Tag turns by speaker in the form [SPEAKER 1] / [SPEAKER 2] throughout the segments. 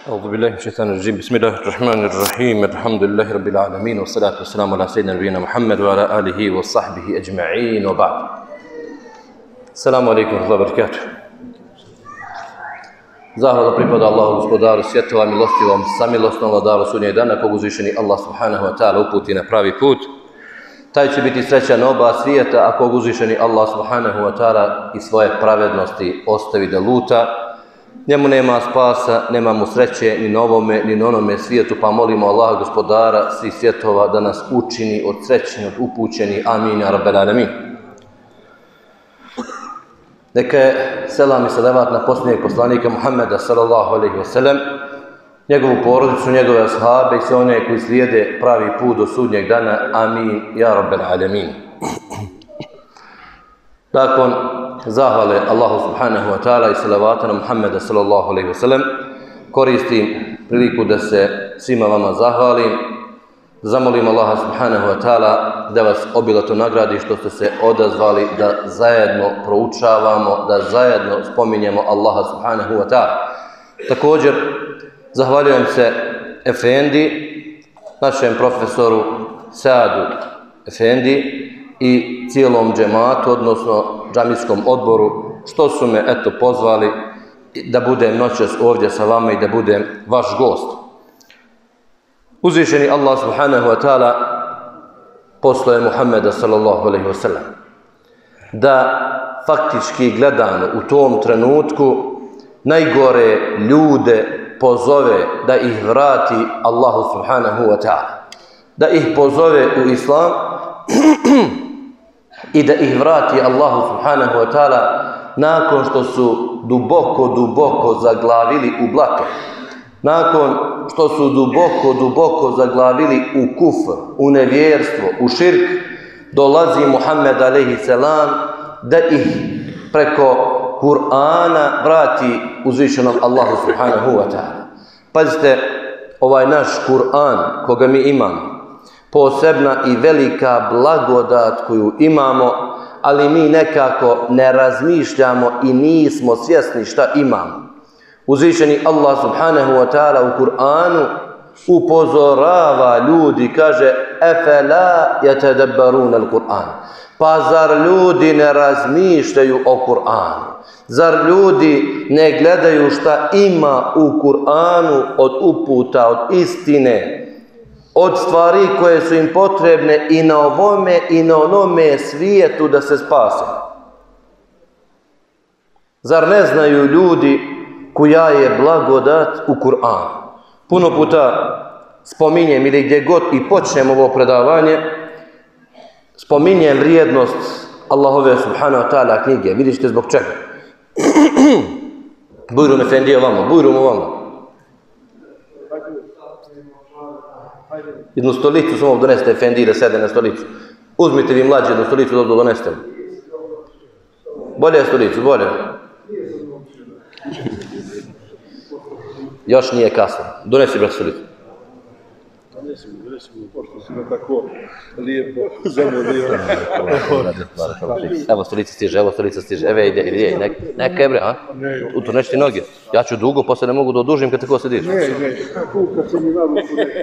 [SPEAKER 1] أعوذ بالله من الشيطان الرجيم بسم الله الرحمن الرحيم الحمد لله رب العالمين والصلاة والسلام على سيدنا نبينا محمد وعلى آله وصحبه أجمعين وبعد السلام عليكم ورحمة الله وبركاته. Zahvala pripada Allahu gospodaru svjetova, milostivom, samilosnom vladaru sudnjeg dana, kog uzvišeni Allah subhanahu wa ta'ala uputi na pravi put. Taj će biti srećan na oba svijeta, a kog uzvišeni Allah subhanahu wa ta'ala i svoje pravednosti ostavi da luta. Njemu nema spasa, nema mu sreće ni na ovome, ni na onome svijetu, pa molimo Allaha gospodara svih svjetova da nas učini od srećnih, od upućenih. Amin, ja rabbel alamin. Neka je selam i salavat na posljednjeg poslanika Muhammeda sallallahu alaihi wa sallam, njegovu porodicu, njegove ashabe i sve one koji slijede pravi put do sudnjeg dana. Amin, ja rabbel alamin. Nakon zahvale Allahu subhanahu wa ta'ala i salavata na Muhammeda sallallahu alaihi wa sallam, koristim priliku da se svima vama zahvalim. Zamolim Allaha subhanahu wa ta'ala da vas obilato nagradi što ste se odazvali da zajedno proučavamo, da zajedno spominjemo Allaha subhanahu wa ta'ala. Također, zahvaljujem se Efendi, našem profesoru Saadu Efendi i cijelom džematu, odnosno džamijskom odboru, što su me pozvali da budem noćas ovdje sa vama i da budem vaš gost. Uzvišeni Allah subhanahu wa ta'ala poslao je Muhammeda sallallahu alaihi wa sallam da faktički gledano u tom trenutku najgore ljude pozove da ih vrati Allahu subhanahu wa ta'ala, da ih pozove u islam i da ih vrati Allahu subhanahu wa ta'ala nakon što su duboko zaglavili u blato, nakon što su duboko zaglavili u kufr, u nevjerstvo, u širk. Dolazi Muhammed alejhi selam da ih preko Kur'ana vrati uzvišenom Allahu subhanahu wa ta'ala. Pazite, ovaj naš Kur'an koga mi imamo, posebna i velika blagodat koju imamo, ali mi nekako ne razmišljamo i nismo svjesni šta imamo. Uzvišeni Allah subhanahu wa ta'ala u Kur'anu upozorava ljudi, kaže efela yatadabbarun al-Kur'an. Pa zar ljudi ne razmišljaju o Kur'anu? Zar ljudi ne gledaju šta ima u Kur'anu od uputa, od istine, od stvari koje su im potrebne i na ovome i na onome svijetu da se spase? Zar ne znaju ljudi koja je blagodat u Kur'anu? Puno puta spominjem ili gdje god i počnem ovo predavanje, spominjem vrijednost Allahove subhanahu wa ta'ala knjige. Vidite zbog čega? Bujrum efendije vamo, bujrum vamo. Jednu stolicu samo donesete efendiji da sede na stolicu. Uzmite vi mlađe jednu stolicu da donesete. Bolje stolicu, bolje. Još nije kasno. Donesi brat stolicu.
[SPEAKER 2] Donesi mi, pošto si me tako lijepo zamolio.
[SPEAKER 1] Evo stolica stiže, evo ide, neka je bre, a? Utorneš ti noge. Ja ću dugo, posle ne mogu da odužim kad tako sediš.
[SPEAKER 2] Ne, kuka se mi na ruku ne.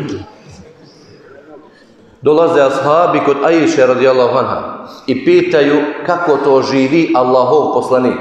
[SPEAKER 1] Dolaze ashabi kod Ajše radijallahu anha i pitaju kako to živi Allahov poslanik.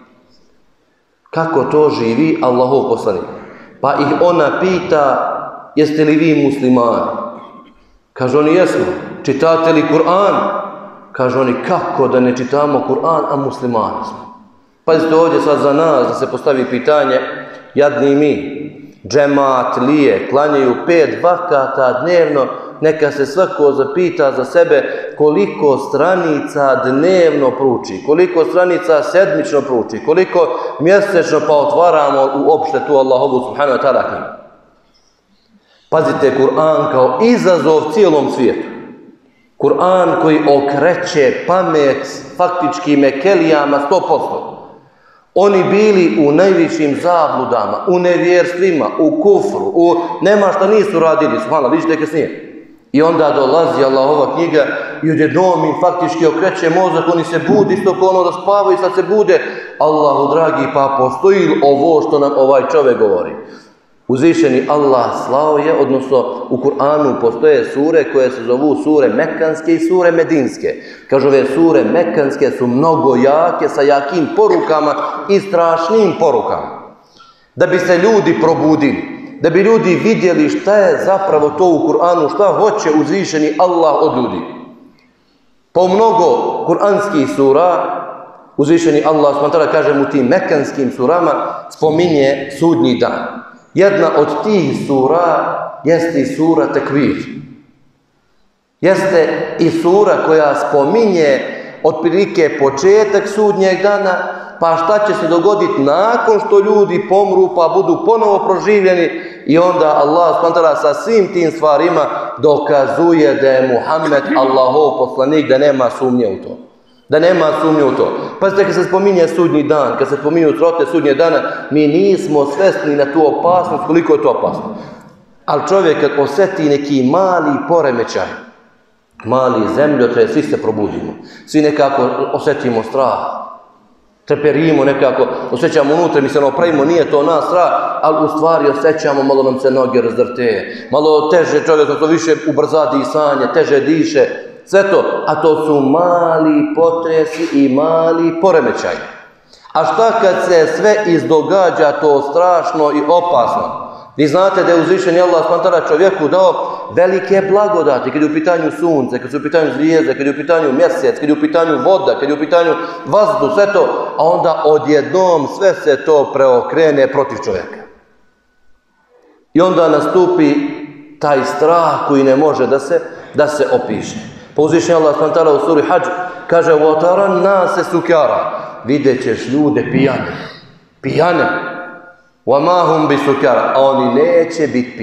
[SPEAKER 1] Kako to živi Allahov poslanik? Pa ih ona pita, jeste li vi muslimani? Kažu oni, jesmo. Čitate li Kur'an? Kažu oni, kako da ne čitamo Kur'an, a muslimani smo? Pazite ovdje sad za nas da se postavi pitanje, jadni mi, džemat lije, klanjaju 5 vakata dnevno, neka se svako zapita za sebe koliko stranica dnevno prouči, koliko stranica sedmično prouči, koliko mjesečno pa otvaramo uopšte tu Allahovu subhanahu wa ta'ala knjigu. Pazite, Kur'an kao izazov cijelom svijetu. Kur'an koji okreće pamet faktički mekelijama 100%. Oni bili u najvišim zabludama, u nevjerstvima, u kufru, nema šta nisu radili, subhanallah, vidite kasnije. I onda dolazi Allahova knjiga i odjednom im faktički okreće mozak, oni se budi isto kao ono da spavaju i sad se bude. Allahu dragi, pa postoji ovo što nam ovaj čovjek govori? Uzvišeni Allah slao je, odnosno u Kur'anu postoje sure koje se zovu sure Mekanske i sure Medinske. Kažu, ove sure Mekanske su mnogo jake, sa jakim porukama i strašnim porukama. Da bi se ljudi probudili, da bi ljudi vidjeli šta je zapravo to u Kur'anu, šta hoće uzvišeni Allah od ljudi. Po mnogo kur'anskih sura, uzvišeni Allah s.w.t. kaže u tim mekanskim surama, spominje sudnji dan. Jedna od tih sura jeste i sura Tekvir. Jeste i sura koja spominje otprilike početak sudnjeg dana, pa šta će se dogoditi nakon što ljudi pomru pa budu ponovo proživljeni, i onda Allah s.w.t. sa svim tim stvarima dokazuje da je Muhammed Allahov poslanik, da nema sumnje u to. Da nema sumnje u to. Pazite, kad se spominje sudnji dan, kad se spominju srote sudnje dana, mi nismo svesni na tu opasnost, koliko je to opasno. Ali čovjek kad osjeti neki mali poremećaj, mali zemljotres, svi se probudimo. Svi nekako osjetimo strah. Treperimo nekako, osjećamo unutra, mi se opravimo, nije to nas strah, ali u stvari osjećamo, malo nam se noge razdrte, malo teže čovjek, to više ubrza disanje, teže diše, sve to, a to su mali potresi i mali poremećaj. A šta kad se sve izdogađa to strašno i opasno? Vi znate da je uzvišeni Allah s.w.t. čovjeku dao velike blagodati, kad je u pitanju sunce, kad su u pitanju zvijezde, kad je u pitanju mjesec, kad je u pitanju voda, kad je u pitanju vazduh, sve to, a onda odjednom sve se to preokrene protiv čovjeka. I onda nastupi taj strah koji ne može da se opiše. Pa uzvišeni Allah s.w.t. u suri Hadž kaže: "Wataran nase sukara", vidjet ćeš ljude pijane. وَمَا هُمْ بِسُكَارَ, a oni neće biti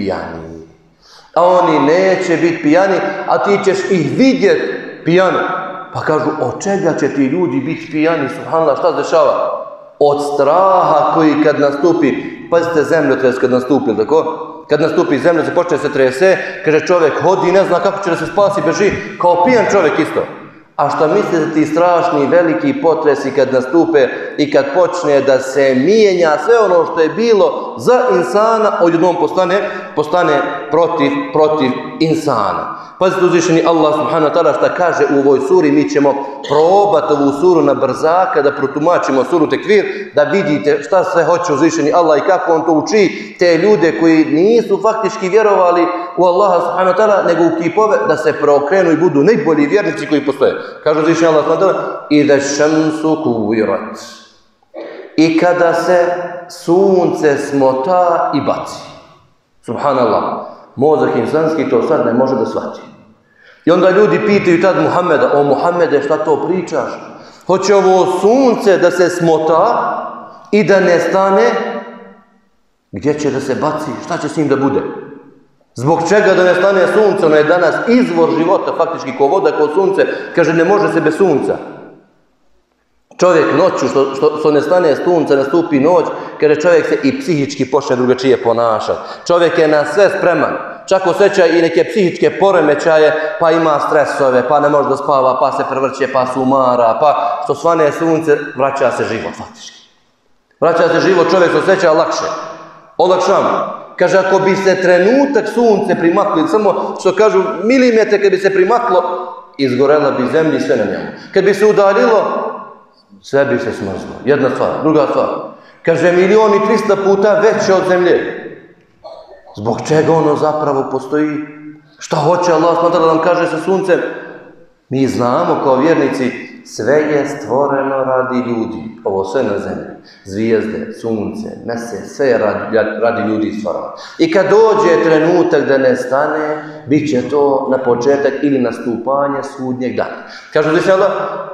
[SPEAKER 1] pijani. A ti ćeš ih vidjeti pijani. Pa kažu, od čega će ti ljudi biti pijani? Subhanallah, šta se dešava? Od straha koji kad nastupi, pazite, zemljotres kad nastupi, tako? Kad nastupi zemljotres, počne se trese, kaže čovjek hodi, ne zna kako će da se spasi, beži, kao pijan čovjek isto. A šta mislite ti strašni veliki potresi kad nastupe i kad počne da se mijenja sve ono što je bilo za insana, odjednom postane protiv insana. Pazite, uzvišeni Allah subhanahu wa ta'ala šta kaže u ovoj suri, mi ćemo probati ovu suru na brzaka da protumačimo suru Tekvir, da vidite šta sve hoće uzvišeni Allah i kako on to uči te ljude koji nisu faktički vjerovali u Allaha subhanahu wa ta'ala, nego u kipove, da se preokrenu i budu najbolji vjernici koji postoje. Kaže uzvišeni Allah subhanahu wa ta'ala: "Idha šamsu kuvirat", i kada se sunce smota i baci. Subhanallah. Mozak insanski to sad ne može da shvati. I onda ljudi pitaju tad Muhammeda: "O Muhammede, šta to pričaš? Hoće ovo sunce da se smota i da nestane? Gdje će da se baci? Šta će s njim da bude? Zbog čega da nestane sunce? Ono je danas izvor života, faktički ko voda, ko sunce." Kaže, ne može se bez sunca. Čovjek noću, što nestane sunce, nastupi noć, kaže čovjek se i psihički počne drugačije ponašati. Čovjek je na sve spreman. Čak osjeća i neke psihičke poremećaje, pa ima stresove, pa ne može da spava, pa se prevrće, pa se umara, pa što svane sunce, vraća se život faktički. Vraća se život, čovjek se osjeća lakše. Olakšamo. Kaže, ako bi se trenutak sunce primaklo, samo što kažu milimetre kad bi se primaklo, izgorela bi zemlja i sve na njemu. Kad bi se udaljilo, sve bi se smrzlo. Jedna stvar. Druga stvar. Kaže, 1.300.000 puta veće od zemlje. Zbog čega ono zapravo postoji? Šta hoće Allah smatra da nam kaže sa suncem? Mi znamo kao vjernici, sve je stvoreno radi ljudi. Ovo sve na zemlji. Zvijezde, sunce, mesec, sve je radi ljudi stvoreno. I kad dođe trenutak da nestane, bit će to na početak ili nastupanje sudnjeg dana. Kažu uzvišeni Allah: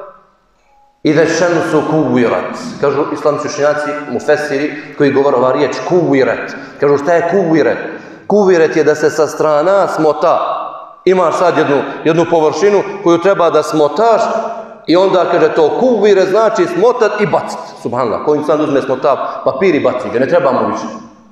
[SPEAKER 1] "Idha šamsu kuvirat", kažu islamski učenjaci, mufesiri, koji govore ova riječ kuvirat. Kažu, šta je kuvirat? Kuvirat je da se sa strana smota. Imaš sad jednu površinu koju treba da smotaš i onda kaže to kuvirat znači smotat i bacit. Subhanallah, kojim sad uzme smota papir i baci ga, ne trebamo više.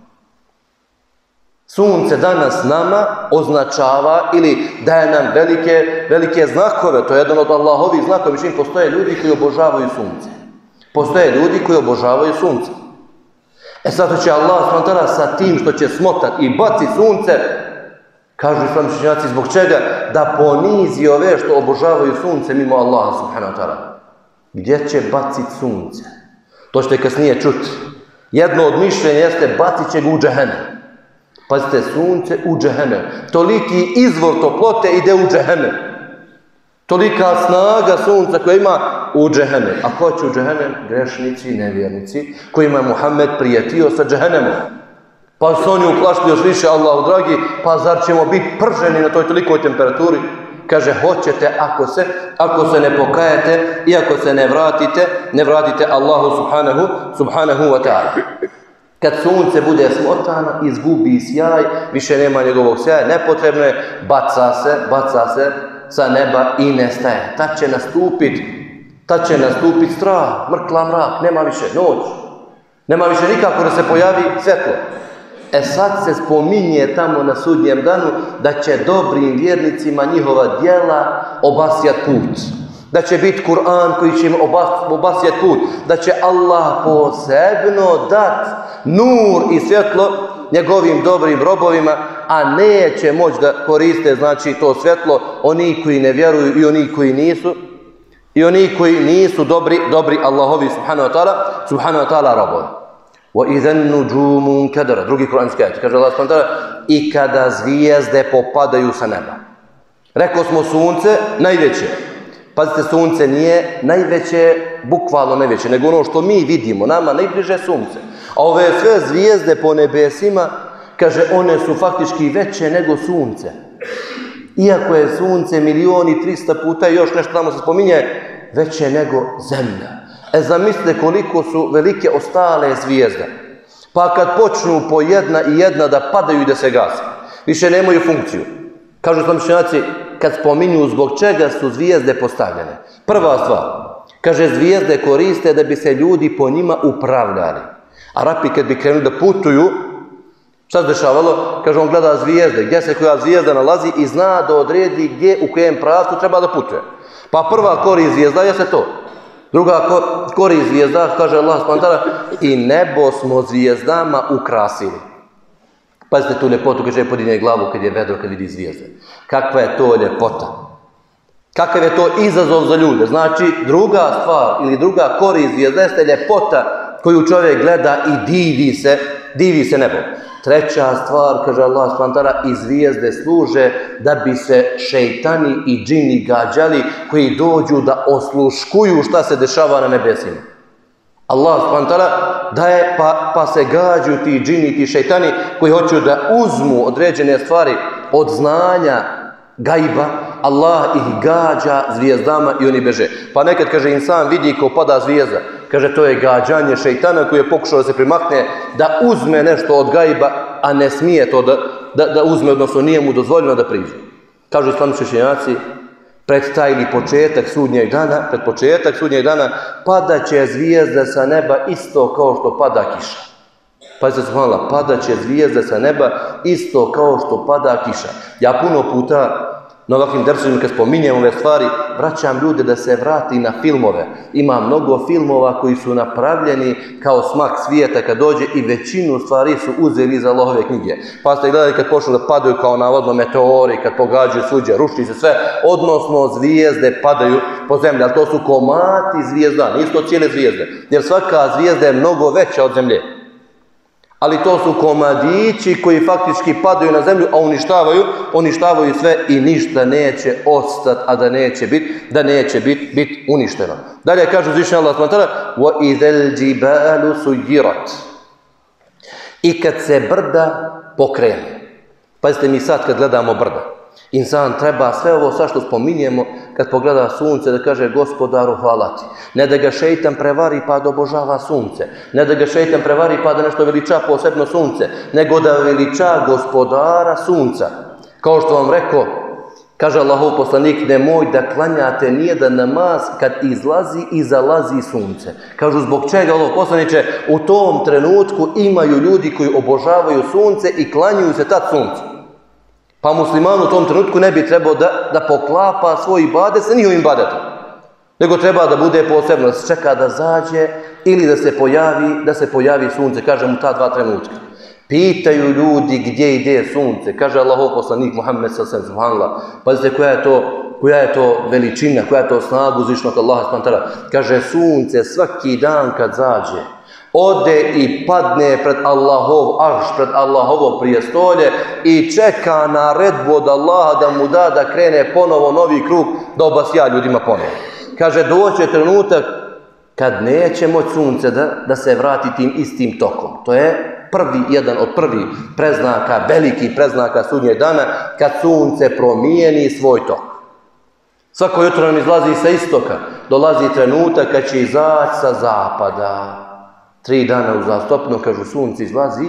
[SPEAKER 1] Sunce danas nama označava ili daje nam velike znakove. To je jedan od Allahovih znakova. Mislim, postoje ljudi koji obožavaju sunce. Zato će Allah s.w.t. sa tim što će smotati i baci sunce, kažu islamski učenjaci, zbog čega? Da ponizi ove što obožavaju sunce mimo Allaha subhanahu wa ta'ala. Gdje će baciti sunce? To ćete kasnije čuti. Jedno od mišljenja jeste bacit će ga u džehennem. Pazite, sunce u džehennem. Toliki izvor toplote ide u džehennem. Tolika snaga sunca koja ima u džehennem. A ko će u džehennem? Grešnici i nevjernici kojima je Muhammed prijetio sa džehennemom. Pa su oni uplašili još više, Allahu dragi, pa zar ćemo biti prženi na toj tolikoj temperaturi? Kaže, hoćete ako se ne pokajete i ako se ne vratite Allahu subhanahu wa ta'ala. Kad sunce bude smotano, izgubi sjaj, više nema njegovog sjaja, nepotrebno je, baca se sa neba i nestaje. Tad će nastupiti strah, mrkla mrak, nema više noć. Nema više nikako da se pojavi svjetlo. Sad se spominje tamo na sudnjem danu da će dobrim vjernicima njihova djela obasjat put. Da će biti Kur'an koji će im obasjat put. Da će Allah posebno dat nur i svjetlo njegovim dobrim robovima, a neće moći da koriste, znači, to svjetlo oni koji ne vjeruju i oni koji nisu dobri Allahovi subhanahu wa ta'ala robovi. وَإِذَا النُّجُومُ كَدَرَ. Drugi kuranski ajet. Kaže Allah s.w.t. I kada zvijezde popadaju sa neba. Rekao smo sunce najveće. Pazite, sunce nije najveće, bukvalno najveće, nego ono što mi vidimo, nama najbliže sunce. A ove sve zvijezde po nebesima, kaže, one su faktički veće nego sunce. Iako je sunce 1.300.000 puta i još nešto tamo se spominje, veće nego zemlja. Zamislite koliko su velike ostale zvijezde. Pa kad počnu po jedna da padaju i da se gase, više nemaju funkciju. Kažu islamski učenjaci, kad spominju zbog čega su zvijezde postavljene. Prva stvar, kaže, zvijezde koriste da bi se ljudi po njima upravljali. Arapi kad bi krenuli da putuju, šta se dešavalo? Kaže, on gleda zvijezde, gdje se koja zvijezda nalazi i zna da odredi gdje, u kojem pravcu treba da putuje. Pa prva korist zvijezda je se to. Druga korist zvijezda, kaže Allah s.w.t. I nebo smo zvijezdama ukrasili. Pazite tu ljepotu, kaže, podinje glavu kad je vedro, kad vidi zvijezde. Kakva je to ljepota. Kakav je to izazov za ljude. Znači, druga stvar ili druga korist zvijezda jeste ljepota koju čovjek gleda i divi se nebom. Treća stvar, kaže Allah s.w.t. i zvijezde služe da bi se šejtani i džini gađali koji dođu da osluškuju šta se dešava na nebesima. Allah s.w.t. daje pa se gađu ti džini, ti šejtani koji hoću da uzmu određene stvari od znanja gajba. Allah ih gađa zvijezdama i oni beže. Pa nekad, kaže, insan vidi ko pada zvijezda. Kaže, to je gađanje šejtana koji je pokušao da se primakne, da uzme nešto od gajba, a ne smije to da uzme, odnosno nije mu dozvoljeno da priđe. Kažu islamski učenjaci, pred početak sudnjeg dana padat će zvijezde sa neba isto kao što pada kiša. Pazite, subhanallah, padat će zvijezde sa neba isto kao što pada kiša. Ja puno puta na ovakvim dersovima kad spominjem ove stvari, vraćam ljude da se vrati na filmove. Ima mnogo filmova koji su napravljeni kao smak svijeta kad dođe i većinu stvari su uzeli iz Allahove knjige. Pa ste gledali kad počnu da padaju kao navodno meteori, kad pogađaju suđe, ruši se sve, odnosno zvijezde padaju po zemlji, ali to su komati zvijezda, nisu to cijele zvijezde, jer svaka zvijezda je mnogo veća od zemlje. Ali to su komadići koji faktički padaju na zemlju, a uništavaju sve i ništa neće ostati, a da neće biti uništeno. Dalje kaže uzvišeni Allah s.w.t. وَإِذَا الْجِبَالُ سُيِّرَتْ. I kad se brda pokrene. Pazite, mi sad kad gledamo brda, insan treba sve ovo sad što spominjemo, kad pogleda sunce da kaže Gospodaru hvala ti. Ne da ga šejtan prevari pa da obožava sunce. Ne da ga šejtan prevari pa da nešto veliča posebno sunce. Nego da veliča Gospodara sunca. Kao što vam rekao, kaže Allahov poslanik, nemoj da klanjate nijedan namaz kad izlazi i zalazi sunce. Kažu zbog čega, Allahov poslaniče, u tom trenutku imaju ljudi koji obožavaju sunce i klanjuju se tad suncu. Pa musliman u tom trenutku ne bi trebao da poklapa svoj ibadet sa njihovim ibadetom. nego treba da bude posebno, da se čeka da zađe ili da se pojavi sunce, kažem u ta dva trenutka. Pitaju ljudi gdje ide sunce, kaže Allahov poslanik Muhammed s.a.v. Pazite koja je to veličina, koja je to snaga uzvišenog Allaha s.a.v. Kaže sunce svaki dan kad zađe, ode i padne pred Allahov arš, pred Allahovo prijestolje i čeka naredbu od Allaha da mu da krene ponovo novi krug, da obasja ljudima ponovo. Kaže, doće trenutak kad neće moći sunce da se vrati tim istim tokom. To je jedan od prvih preznaka, velikih preznaka sudnjeg dana, kad sunce promijeni svoj tok. Svako jutro nam izlazi sa istoka, dolazi trenutak kad će izaći sa zapada. 3 dana uzastopno, kažu, sunce izlazi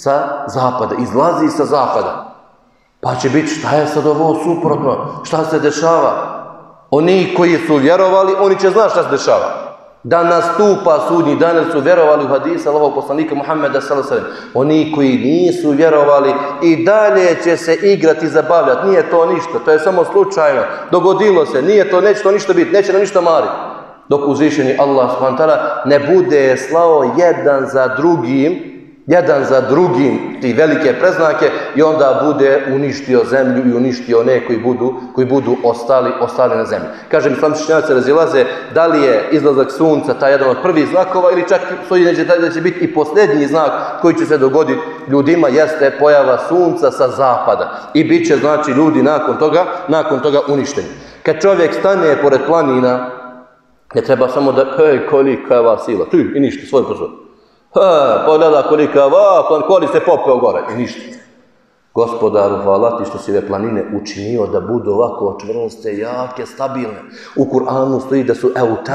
[SPEAKER 1] sa zapada. Pa će biti, šta je sad ovo suprotno? Šta se dešava? Oni koji su vjerovali, oni će znati šta se dešava. Da nastupa sudnji dan, jer su vjerovali u hadisa Allahovog poslanika Muhammeda s.a.v. Oni koji nisu vjerovali i dalje će se igrati i zabavljati. Nije to ništa, to je samo slučajno. Dogodilo se, neće to ništa biti, neće nam ništa mariti. Dok uzvišeni Allah s.w.t. ne bude slao jedan za drugim ti velike preznake i onda bude uništio zemlju i uništio one koji budu ostali na zemlji. Kažem, islamski učenjaci razilaze da li je izlazak sunca taj jedan od prvih znakova ili čak da će biti i posljednji znak koji će se dogoditi ljudima, jeste pojava sunca sa zapada. I bit će, znači, ljudi nakon toga uništeni. Kad čovjek stane pored planina, ne treba samo da, kolika je ova sila, i ništa, svoj pozor. Pogleda kolika je ova, koli se popeo gore, i ništa. Gospodaru, hvala ti što si ove planine učinio da budu ovako čvrste, jake, stabilne. U Kur'anu stoji da su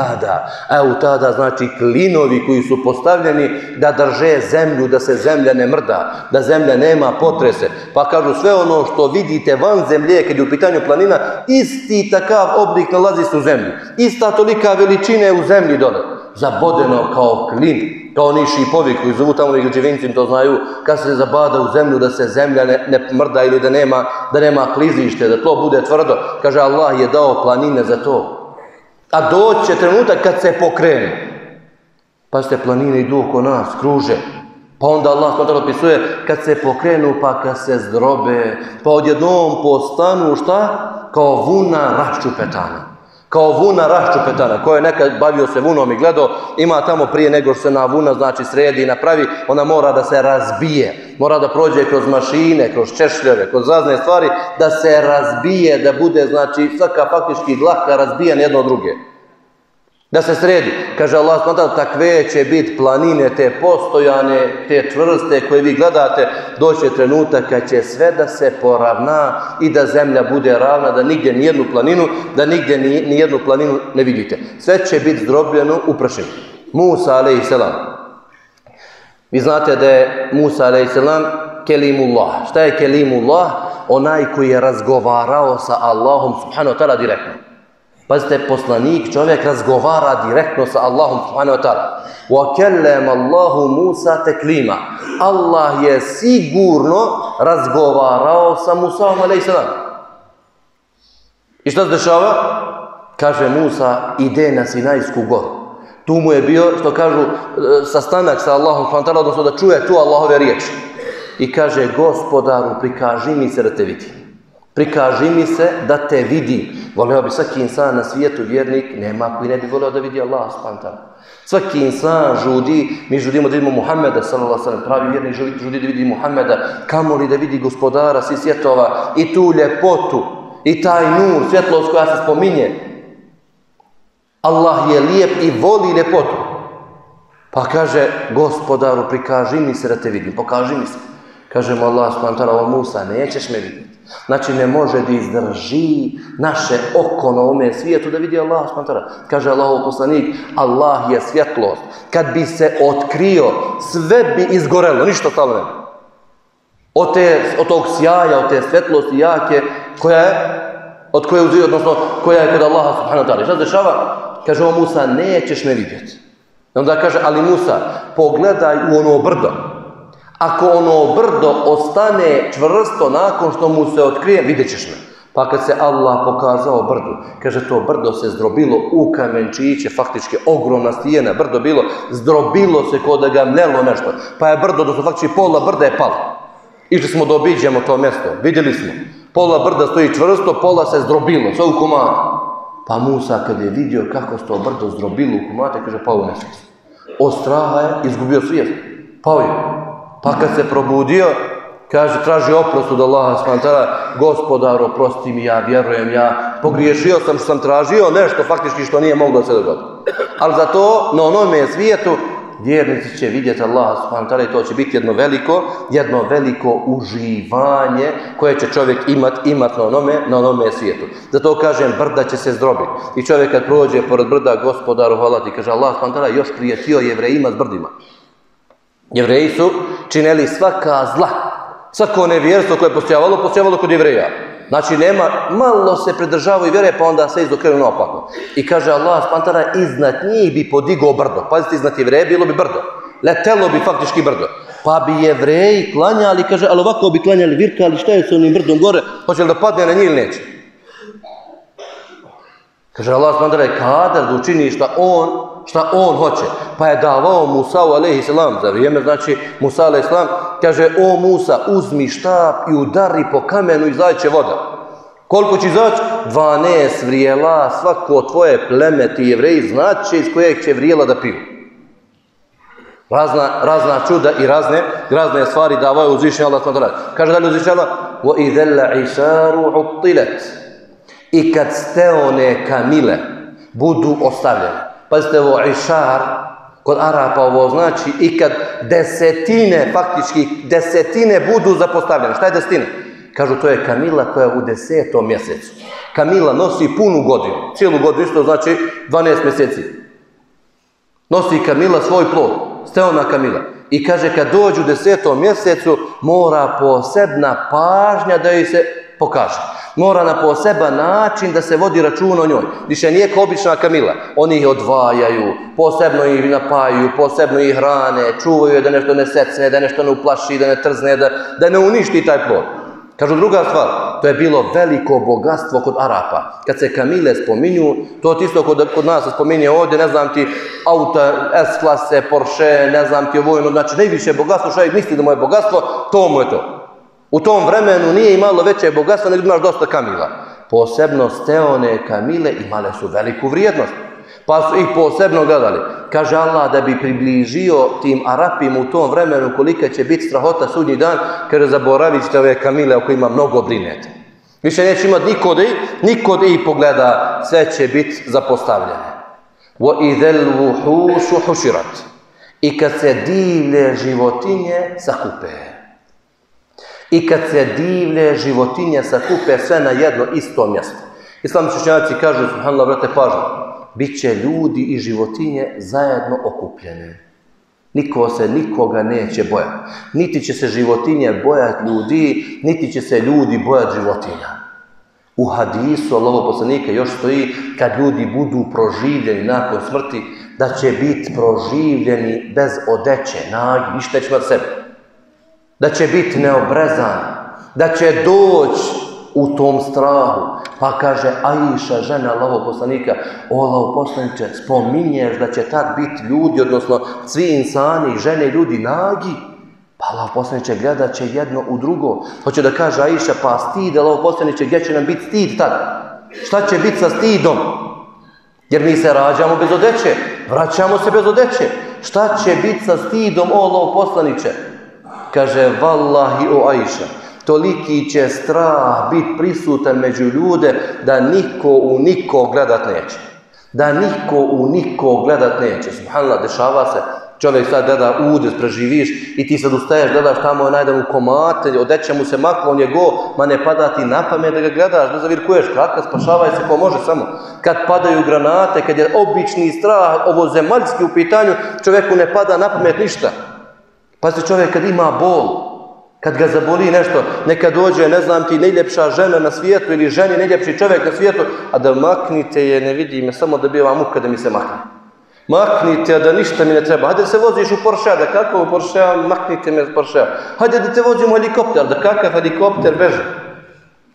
[SPEAKER 1] eutada znači klinovi koji su postavljeni da drže zemlju, da se zemlja ne mrda, da zemlja nema potrese. Pa kažu, sve ono što vidite van zemlje, kad je u pitanju planina, isti takav oblik nalazi se u zemlji. Ista tolika veličina je u zemlji dole, zabodeno kao klin. Kao oni šipovi koji zovu tamo građevinci, to znaju, kad se zabada u zemlju da se zemlja ne mrda ili da nema klizište, da to bude tvrdo. Kaže, Allah je dao planine za to. A doće trenutak kad se pokrenu. Pa ste planine idu oko nas, kruže. Pa onda Allah s.w.t. opisuje kad se pokrenu, pa kad se zdrobe, pa odjednom postanu šta? Kao vuna raščupetana. Kao vuna raščupetana, koja je nekad bavio se vunom i gledao, ima tamo prije nego što se na vuna, znači, sredi i napravi, ona mora da se razbije, mora da prođe kroz mašine, kroz češljeve, kroz razne stvari, da se razbije, da bude, znači, svaka faktički dlaka razbijena jedno od druge. Da se sredi. Kaže Allah s.w.t. takve će biti planine, te postojane, te čvrste koje vi gledate, doće trenutak kad će sve da se poravna i da zemlja bude ravna, da nigdje nijednu planinu ne vidite. Sve će biti zdrobljeno u prašini. Musa a.s. Vi znate da je Musa a.s. kelimullah. Šta je kelimullah? Onaj koji je razgovarao sa Allahom subhanahu wa ta'ala direktno. Pazite, poslanik, čovjek razgovara direktno sa Allahom subhanahu wa ta'ala. وَكَلَّمَ اللَّهُ مُوسَى تَكْلِيمًا. Allah je sigurno razgovarao sa Musaom a.s. I šta se dešava? Kaže Musa, ide na Sinajsku goru. Tu mu je bio, što kažu, sastanak sa Allahom subhanahu wa ta'ala, odnosno da čuje tu Allahove riječi. I kaže, Gospodaru, prikaži mi se da te vidim. Prikaži mi se da te vidi. Voleo bi svaki insan na svijetu, vjernik, nema koji ne bi voleo da vidi Allah s.w.t. Svaki insan žudi, mi žudimo da vidimo Muhammeda s.a.v. pravi vjernik žudi da vidi Muhammeda, kamoli da vidi Gospodara svih svjetova i tu ljepotu i taj nur, svjetlost koja se spominje. Allah je lijep i voli ljepotu. Pa kaže, Gospodaru, prikaži mi se da te vidim, pokaži mi se. Kaže mu Allah s.w.t. o Musa, nećeš me vidjeti. Znači ne može da izdrži naše oko na ovome svijetu da vidi Allah s.w.t. Kaže Allahov poslanik, Allah je svjetlost. Kad bi se otkrio, sve bi izgorelo, ništa stalo ne. Od tog sjaja, od te svjetlosti jake, koja je kod Allaha subhanahu wa ta'ala. Šta se dešava? Kaže o Musa, nećeš me vidjeti. Onda kaže, ali Musa, pogledaj u ono brdo. Ako ono brdo ostane čvrsto nakon što mu se otkrije, vidjet ćeš me. Pa kad se Allah pokazao brdu, kaže to brdo se zdrobilo u kamenčiće, faktički ogromna stijena, brdo bilo, zdrobilo se kod da ga mnelo nešto. Pa je brdo, odnosno faktički pola brda je palo. Išli smo da obiđemo to mjesto, vidjeli smo. Pola brda stoji čvrsto, pola se zdrobilo, sve u komadu. Pa Musa kad je vidio kako se to brdo zdrobilo u komate, kaže pao u nesvijest. Od straha je izgubio svijest. Pao je. Pa kad se probudio, kaže, traži oprost od Allaha s.w.t. Gospodar, oprosti mi, ja vjerujem, ja pogriješio sam što sam tražio nešto faktički što nije moglo se dogoditi. Ali zato na onome svijetu vjernici će vidjeti Allaha s.w.t. i to će biti jedno veliko uživanje koje će čovjek imat na onome svijetu. Zato kažem, brda će se zdrobiti. I čovjek kad prođe pored brda, Gospodaru, hvala ti, kaže Allah s.w.t. još prijetio Jevrejima s brdima. Jevreji su činili svaka zla. Svako nevjerstvo koje je postojavalo kod Jevreja. Znači malo se pridržavaju vjere pa onda se izokrenu naopako. I kaže Allah s.w.t. iznad njih bi podigao brdo. Pazite, iznad Jevreja bilo bi brdo. Letelo bi faktički brdo. Pa bi Jevreji klanjali, kaže, ali ovako bi klanjali, virkali, šta je s onim brdom gore? Hoće li da padne na njih ili neće? Kaže Allah s.w.t. kadar da učini šta on hoće. Pa je davao Musa'u a.s. za vrijeme, znači Musa a.s. kaže, o Musa, uzmi štap i udari po kamenu i izaće voda. Koliko će izaći? 12 vrijela, svako tvoje pleme, ti Jevreji, znači iz kojeg će vrijela da piju. Razna čuda i razne stvari davaju uzvišenje Allah s.w.t. Kaže dalje uzvišenje Allah, وَإِذَا الْعِشَارُ عُطِّلَتْ i kad steone kamile budu ostavljene. Pazite ovo, išar, kod Arapa ovo znači i kad desetine budu zapostavljene. Šta je desetine? Kažu, to je kamila koja je u 10. mjesecu. Kamila nosi punu godinu, cijelu godinu, isto znači 12 mjeseci. Nosi kamila svoj plod, steona kamila. I kaže, kad dođu u 10. mjesecu, mora posebna pažnja da joj se pokaže. Mora na poseban način da se vodi račun o njoj. Više nije kao obična kamila. Oni ih odvajaju, posebno ih napajaju, posebno ih hrane, čuvaju je da nešto ne secne, da nešto ne uplaši, da ne trzne, da ne uništi taj plod. Kažu druga stvar, to je bilo veliko bogatstvo kod Arapa. Kad se kamile spominju, to je isto kod nas se spominje ovdje, ne znam ti, auta, S-klase, Porsche, ne znam ti ovojno, znači najviše bogatstvo, što je misli da mu je bogatstvo, to mu je to. U tom vremenu nije imalo veće bogatstvo, nego imaš dosta kamila. Posebno steone kamile imale su veliku vrijednost. Pa su ih posebno gledali. Kaže Allah da bi približio tim Arapima u tom vremenu kolika će biti strahota sudnji dan, kada zaboravit ćete ove kamile o kojima mnogo brinete. Više neće imati niko da ih pogleda, sve će biti zapostavljene. وَإِذَا الْوُحُوشُ حُشِرَتْ i kad se divlje životinje sakupe. I kad se divlje životinje sakupe sve na jedno isto mjesto. Islamski učenjaci kažu, subhanallah, brate, pažnju, bit će ljudi i životinje zajedno okupljene. Niko se nikoga neće bojati. Niti će se životinje bojati ljudi, niti će se ljudi bojati životinja. U hadisu Allahovog poslanika još stoji, kad ljudi budu proživljeni nakon smrti, da će biti proživljeni bez odeće, nagi, ništa će imati sebe. Da će biti neobrezan, da će doći u tom strahu. Pa kaže Aisha, žena Allahovog poslanika, o Allahov poslaniče, spominješ da će tad biti ljudi, odnosno svi insani, žene i ljudi nagi. Pa Allahov poslaniče gleda će jedno u drugo. Hoće da kaže Aisha, pa stid, Allahov poslaniče, gdje će nam biti stid tad? Šta će biti sa stidom? Jer mi se rađamo bez odeće, vraćamo se bez odeće. Šta će biti sa stidom, o Allahov poslaniče? Kaže, vallahi o Aisha, toliki će strah biti prisutan među ljude da niko u nikog gledat neće. Da niko u nikog gledat neće. Subhanallah, dešava se. Čovjek sad gleda udes, preživiš i ti sad ustaješ, gledaš tamo najdan u komate, odeće mu se maklo, on je go, ma ne pada ti na pamet da ga gledaš, da zavirkuješ, kratka, spašavaj se ko može samo. Kad padaju granate, kad je obični strah, ovo zemaljski u pitanju, čovjeku ne pada na pamet ništa. Pa se čovjek kad ima bol, kad ga zaboli nešto, neka dođe, ne znam ti, najljepša žena na svijetu ili ženi najljepši čovjek na svijetu, a da maknite je, ne vidi me, samo da biva muka da mi se makne. Maknite, a da ništa mi ne treba. Hajde se voziš u Porsche, da kako u Porsche, maknite me iz Porsche. Hajde da te vozimo u helikopter, da kakav helikopter beže.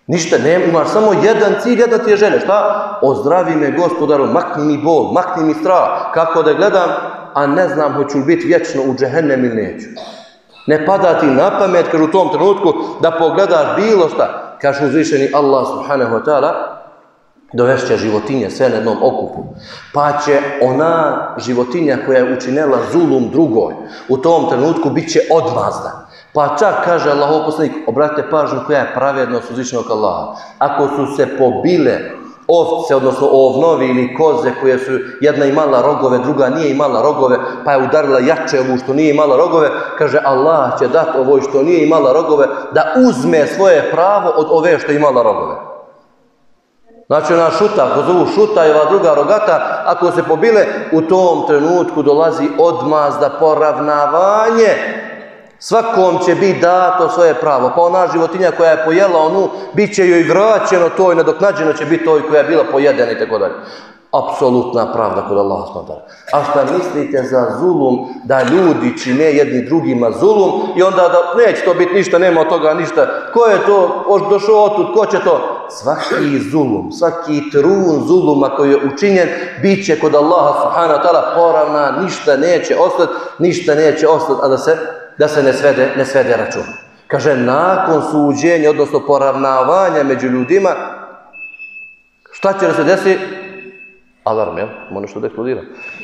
[SPEAKER 1] Ništa, imaš samo jedan cilj, jedna ti je želja. Šta? Ozdravi me Gospodaru, makni mi bol, makni mi strah. Kako da gledam, a ne znam hoću li biti vječno u džehennem ili neću. Ne pada ti na pamet, kaže u tom trenutku, da pogledaš bilo šta. Kaže uzvišeni Allah subhanahu wa ta'ala, dovešće životinje sve na jednom okupu. Pa će ona životinja koja je učinila zulum drugoj, u tom trenutku bit će odmazda. Pa čak, kaže Allahov poslanik, obratite pažnju koja je pravednost uzvišenog Allaha. Ako su se pobile ovce, odnosno ovnovi ili koze koje su jedna imala rogove, druga nije imala rogove, pa je udarila jače ovu što nije imala rogove, kaže Allah će dati ovoj što nije imala rogove da uzme svoje pravo od ove što je imala rogove. Znači ona šuta, ako zovu šuta i ova druga rogata, ako se pobile, u tom trenutku dolazi odmazda, poravnavanje. Svakom će biti dato svoje pravo. Pa ona životinja koja je pojela onu, bit će joj vraćeno to i nadoknađeno će biti toj koja je bila pojedena i tako dalje. Apsolutna pravda kod Allaha subhanahu wa ta'ala. A šta mislite za zulum, da ljudi čine jedni drugima zulum i onda da neće to biti ništa, nema od toga ništa. Ko je to došao otud, ko će to? Svaki zulum, svaki trun zuluma koji je učinjen, bit će kod Allaha subhanahu wa ta'ala poravna, ništa neće ostati, a da se ne svede račun. Kaže, nakon suđenja, odnosno poravnavanja među ljudima, šta će da se desi? Alarm, jel? Može što da eksplodira.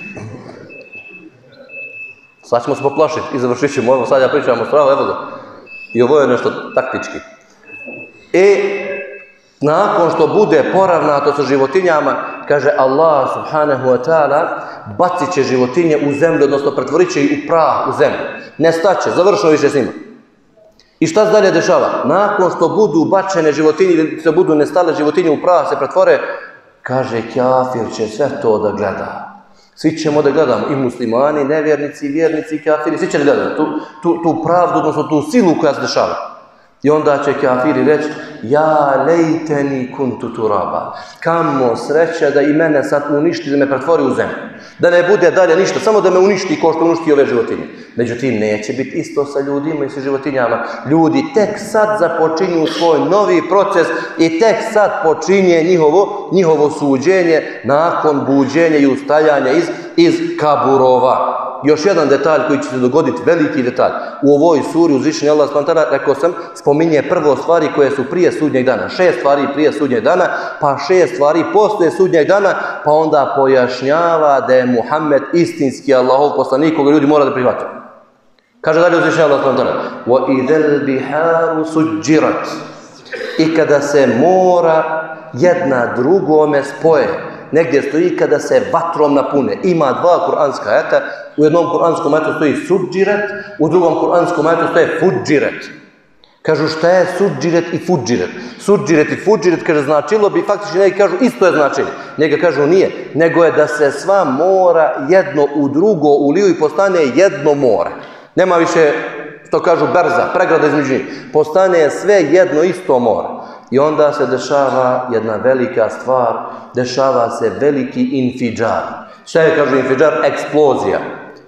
[SPEAKER 1] Sad ćemo se poplašiti i završit ćemo ovo. Sad ja pričam o strahu, evo ga. I ovo je nešto taktički. Nakon što bude poravnato sa životinjama, kaže Allah subhanahu wa ta'ala, bacit će životinje u zemlju, odnosno pretvorit će ih u prah u zemlju. Nestaće, završeno više s njima. I šta se dalje dešava? Nakon što budu bačene životinje ili se budu nestale životinje u prah, se pretvore, kaže, kafir će sve to da gleda. Svi ćemo da gledamo, i muslimani, nevjernici, vjernici, kafiri, svi će da gledati tu pravdu, odnosno tu silu koja se dešava. I onda će kafiri reći, ja lejteni kuntu turaba. Kamo sreća da i mene sad uništi, da me pretvori u zemlju. Da ne bude dalje ništa, samo da me uništi kao što uništi ove životinje. Međutim, neće biti isto sa ljudima i sa životinjama. Ljudi tek sad započinju svoj novi proces i tek sad počinje njihovo suđenje nakon buđenja i ustajanja iz kaburova. Još jedan detalj koji će se dogoditi, veliki detalj. U ovoj suri uzvišeni Allah subhanahu wa ta'ala, rekao sam, spominje prvo stvari koje su prije sudnjeg dana. 6 stvari prije sudnjeg dana, pa 6 stvari poslije sudnjeg dana, pa onda pojašnjava da je Muhammed istinski Allahov poslanik koga ljudi mora da prihvate. Kaže dalje uzvišeni Allah subhanahu wa ta'ala, وَإِذَا الْبِحَارُ سُجِّرَتْ. I kada se mora jedna drugome spoje, negdje stoji kada se vatrom napune. Ima 2 kuranska ajeta, u jednom kuranskom ajetu stoji sudžiret, u drugom kuranskom ajetu stoji fudžiret. Kažu šta je sudžiret i fudžiret? Sudžiret i fudžiret, kaže, značilo bi, faktički neki kažu isto je značenje. Njega kažu nije, nego je da se sva mora jedno u drugo uliju i postane jedno more. Nema više, što kažu, berza, pregrada između njih. Postane sve jedno isto more. I onda se dešava jedna velika stvar, dešava se veliki infidžar. Šta je, kažu, infidžar? Eksplozija.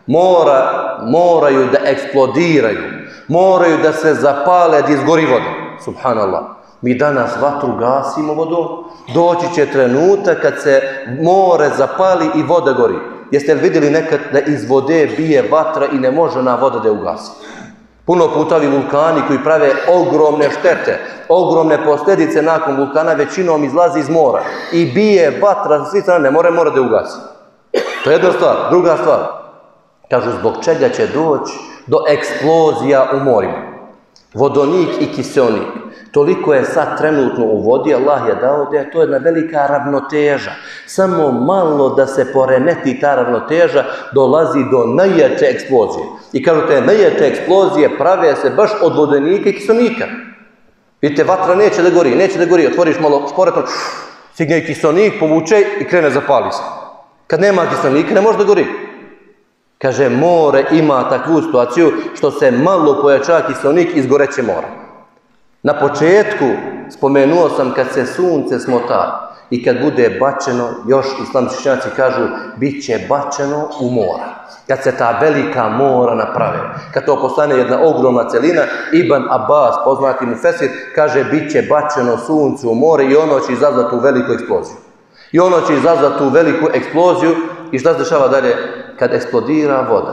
[SPEAKER 1] Moraju da eksplodiraju. Moraju da se zapale, da izgori voda. Subhanallah. Mi danas vatru gasimo vodom. Doći će trenutak kad se more zapali i voda gori. Jeste li vidjeli nekad da iz vode bije vatra i ne može na voda da je ugasi? Puno puta ovi vulkani koji prave ogromne štete, ogromne posljedice nakon vulkana većinom izlazi iz mora i bije vatra sa svih strana, ne mora da je ugasi. To je jedna stvar. Druga stvar, kažu zbog čega će doći do eksplozija u morima. Vodonik i kiseonik. Toliko je sad trenutno u vodi, Allah je dao da je to jedna velika ravnoteža. Samo malo da se poremeti ta ravnoteža, dolazi do najjače eksplozije. I kažu te najjače eksplozije prave se baš od vodonika i kiseonika. Vidite, vatra neće da gori, otvoriš malo šporetom, stigne i kiseonik, povuče i krene zapali se. Kad nema kiseonika ne može da gori. Kaže, more ima takvu situaciju što se malo pojača kiseonik, izgoreće mora. Na početku spomenuo sam kad se sunce smota, i kad bude bačeno, još islamski učenjaci kažu, bit će bačeno u mora. Kad se ta velika mora naprave, kad to postane jedna ogromna celina, Ibn Abbas, poznati mufesir, kaže bit će bačeno sunce u more i ono će izazvati tu veliku eksploziju. I ono će izazvati tu veliku eksploziju i šta se dešava dalje? Kad eksplodira voda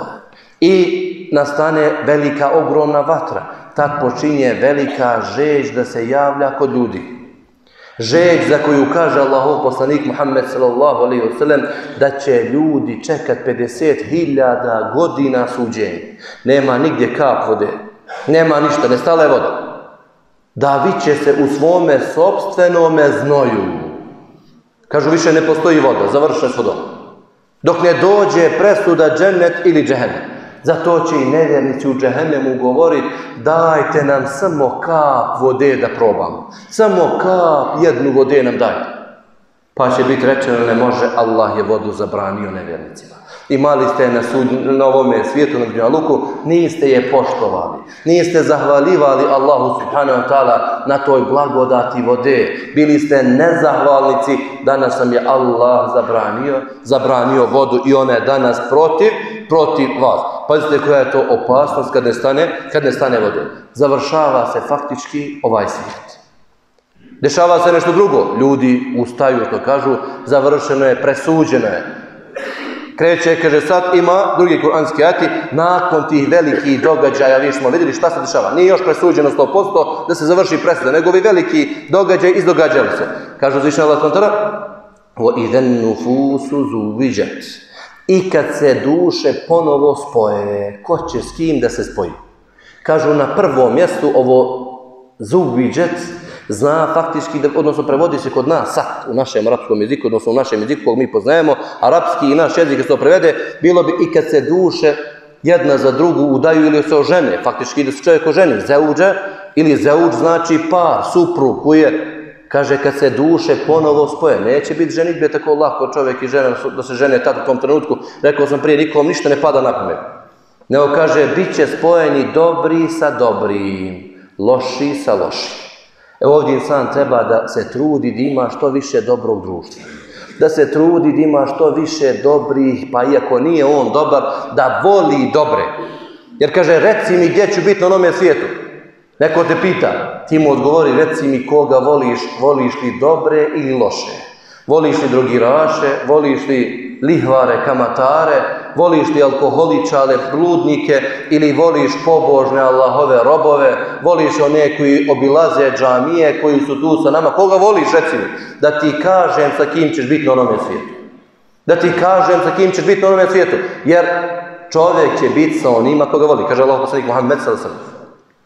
[SPEAKER 1] i nastane velika ogromna vatra, tad počinje velika žeđ da se javlja kod ljudi. Žeđ za koju kaže Allahov poslanik Muhammed sallallahu alejhi ve sellem da će ljudi čekat 50.000 godina suđenja. Nema nigdje kap vode, nema ništa, nestala je voda. Davit će se u svome sopstvenome znoju. Kažu više ne postoji voda, završeno s vodom. Dok ne dođe presuda džennet ili džehennem. Zato će i nevjernici u džehennemu govoriti dajte nam samo kap vode da probamo. Samo kap jednu vode nam dajte. Pa će biti rečeno ne može, Allah je vodu zabranio nevjernicima. Imali ste na ovome svijetu, na dunjaluku, niste je poštovali. Niste zahvalivali Allahu subhanahu wa ta'ala na toj blagodati vode. Bili ste nezahvalnici, danas nam je Allah zabranio vodu i ona je danas protiv vas. Pazite koja je to opasnost kad ne stane vode. Završava se faktički ovaj svijet. Dešava se nešto drugo. Ljudi ustaju, to kažu, završeno je, presuđeno je. Kreće, kaže, sad ima drugi kuranski ajeti, nakon tih velikih događaja, vi smo vidjeli šta se dešava. Nije još presuđeno 100% da se završi presuda, nego ovi veliki događaj izdogađali se. Kažu uzvišeni Allah kontara, وَإِذَا النُّفُوسُ زُوِّجَتْ i kad se duše ponovo spoje, ko će s kim da se spoji? Kažu na prvom mjestu ovo zuviđet zna faktički, odnosno prevodi se kod nas sad u našem arapskom jeziku, odnosno u našem jeziku kog mi poznajemo, arapski i naš jezik se to prevede, bilo bi i kad se duše jedna za drugu udaju ili se ožene, faktički da se čovjek oženi, zeuđe ili zeuđ znači par, suprug koji je. Kaže, kad se duše ponovo spoje, neće biti ženitbe tako lako čovjek i žena da se žene tako u tom trenutku. Rekao sam prije, nikom ništa ne pada na pamet. Nego kaže, bit će spojeni dobri sa dobrim, loši sa lošim. Evo ovdje insan treba da se trudi da ima što više dobrog društva. Da se trudi da ima što više dobrih, pa iako nije on dobar, da voli dobre. Jer kaže, reci mi gdje ću biti na onome svijetu. Neko te pita, ti mu odgovori, reci mi koga voliš, voliš li dobre ili loše? Voliš li drogiraše, voliš li lihvare, kamatare, voliš li alkoholičare, bludnike ili voliš pobožne Allahove robove, voliš one koji obilaze džamije, koji su tu sa nama, koga voliš, reci mi, da ti kažem sa kim ćeš biti na onome svijetu. Da ti kažem sa kim ćeš biti na onome svijetu, jer čovjek će biti sa onima koga voli, kaže Allah poslanik Muhammed sallallahu alejhi ve sellem.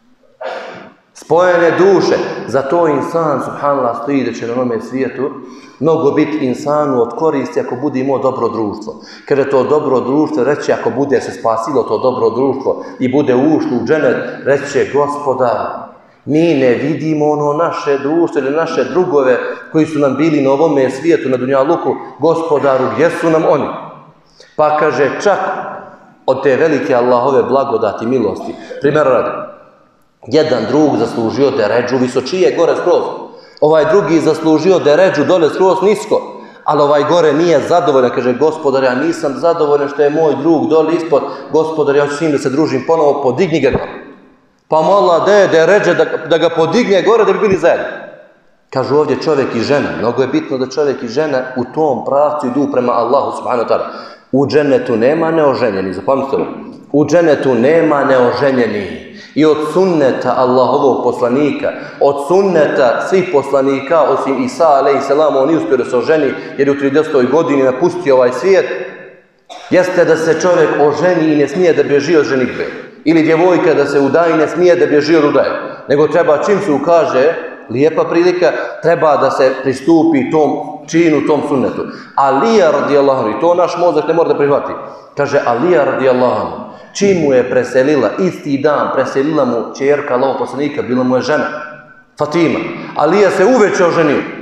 [SPEAKER 1] Spojene duše, zato insan, subhanallah, stoji da će na onome svijetu mnogo biti insanu od koristi ako bude imao dobro društvo. Kada to dobro društvo, reći ako bude se spasilo to dobro društvo i bude ušlo u dženet, reći će Gospodar, mi ne vidimo ono naše društvo ili naše drugove koji su nam bili na ovome svijetu, na dunjaluku, Gospodaru, gdje su nam oni? Pa kaže, čak od te velike Allahove blagodati, milosti, primjer radi, jedan drug zaslužio deređu visočije gore skroz. Ovaj drugi zaslužio deređu dole skroz nisko. Ali ovaj gore nije zadovoljan. Kaže, Gospodar, ja nisam zadovoljan što je moj drug dole ispod. Gospodar, ja ću s njim da se družim ponovo, podigni ga gore. Pa mu Allah daje deređe da ga podigne gore da bi bili zajedno. Kažu ovdje čovjek i žena. Mnogo je bitno da čovjek i žena u tom pravcu idu prema Allahu subhanahu wa ta'ala. U džennetu nema neoženjeni, zapamtite ovo. U džennetu nema neoženjeni. I od sunneta Allahovog poslanika, od sunneta svih poslanika, osim Isa alejselam, on nije uspio da se oženi, jer je u 30. godini napustio ovaj svijet, jeste da se čovjek oženi i ne smije da bježi od ženitbe. Ili djevojka da se udaje i ne smije da bježi od udaje. Nego treba, čim se ukaže lijepa prilika, treba da se pristupi tom činu, tom sunnetu. Alija radijallahu anhu, i to naš mozak ne mora da prihvati, kaže Alija radijallahu anhu, čim mu je preselila, isti dan preselila mu ćerka Allahov poslanika, bila mu je žena, Fatima. Alija se uveče oženio.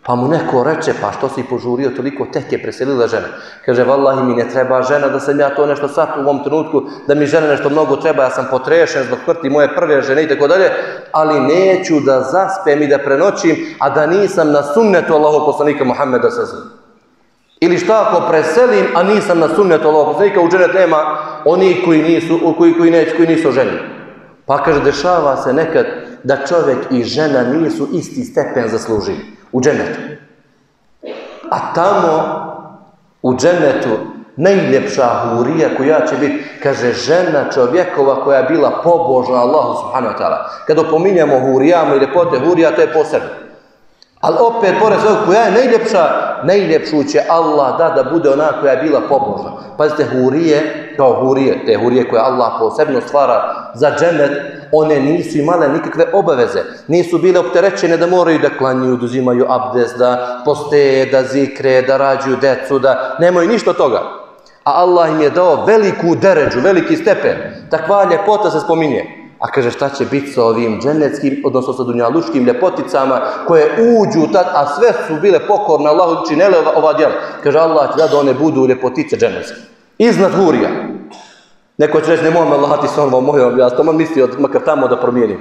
[SPEAKER 1] Pa mu neko reče, pa što si požurio toliko, tek je preselila žena. Kaže, vallahi mi ne treba žena, da sam ja to nešto sad u ovom trenutku, da mi žena nešto mnogo treba, ja sam potrešen zbog smrti moje prve žene i tako dalje, ali neću da zaspem i da prenoćim, a da nisam na sunnetu Allahov poslanika Muhammeda sallallahu. Ili šta ako preselim, a nisam na sunnetu Allahov poslanika, u dženet nema oni koji nisu ženi. Pa kaže, dešava se nekad da čovjek i žena nisu isti stepen zaslužili u dženetu. A tamo u dženetu najljepša hurija koja će biti, kaže, žena čovjekova koja je bila pobožna Allahu subhanahu wa ta'ala. Kad opominjamo hurijama i ljepote hurija, to je posebno. Ali opet, pored svega, koja je najljepša, najljepšu će Allah da bude ona koja je bila pobožna. Pazite, hurije, kao hurije, te hurije koje Allah posebno stvara za dženet, one nisu imale nikakve obaveze. Nisu bile opterećene da moraju da klanjuju, da uzimaju abdest, da posteje, da zikre, da rađuju decu, da nemaju ništa od toga. A Allah im je dao veliku deređu, veliki stepen. Takva ljepota se spominje. A kaže, šta će biti sa ovim dženeckim, odnosno sa dunjalučkim ljepoticama koje uđu tad, a sve su bile pokorne Allahu, činele ova djela. Kaže, Allah će da one budu ljepotice dženecke. Iznad hurija. Neko će reći, nemoj me lahati s onom mojom, ja sam mislio makar tamo da promijenim.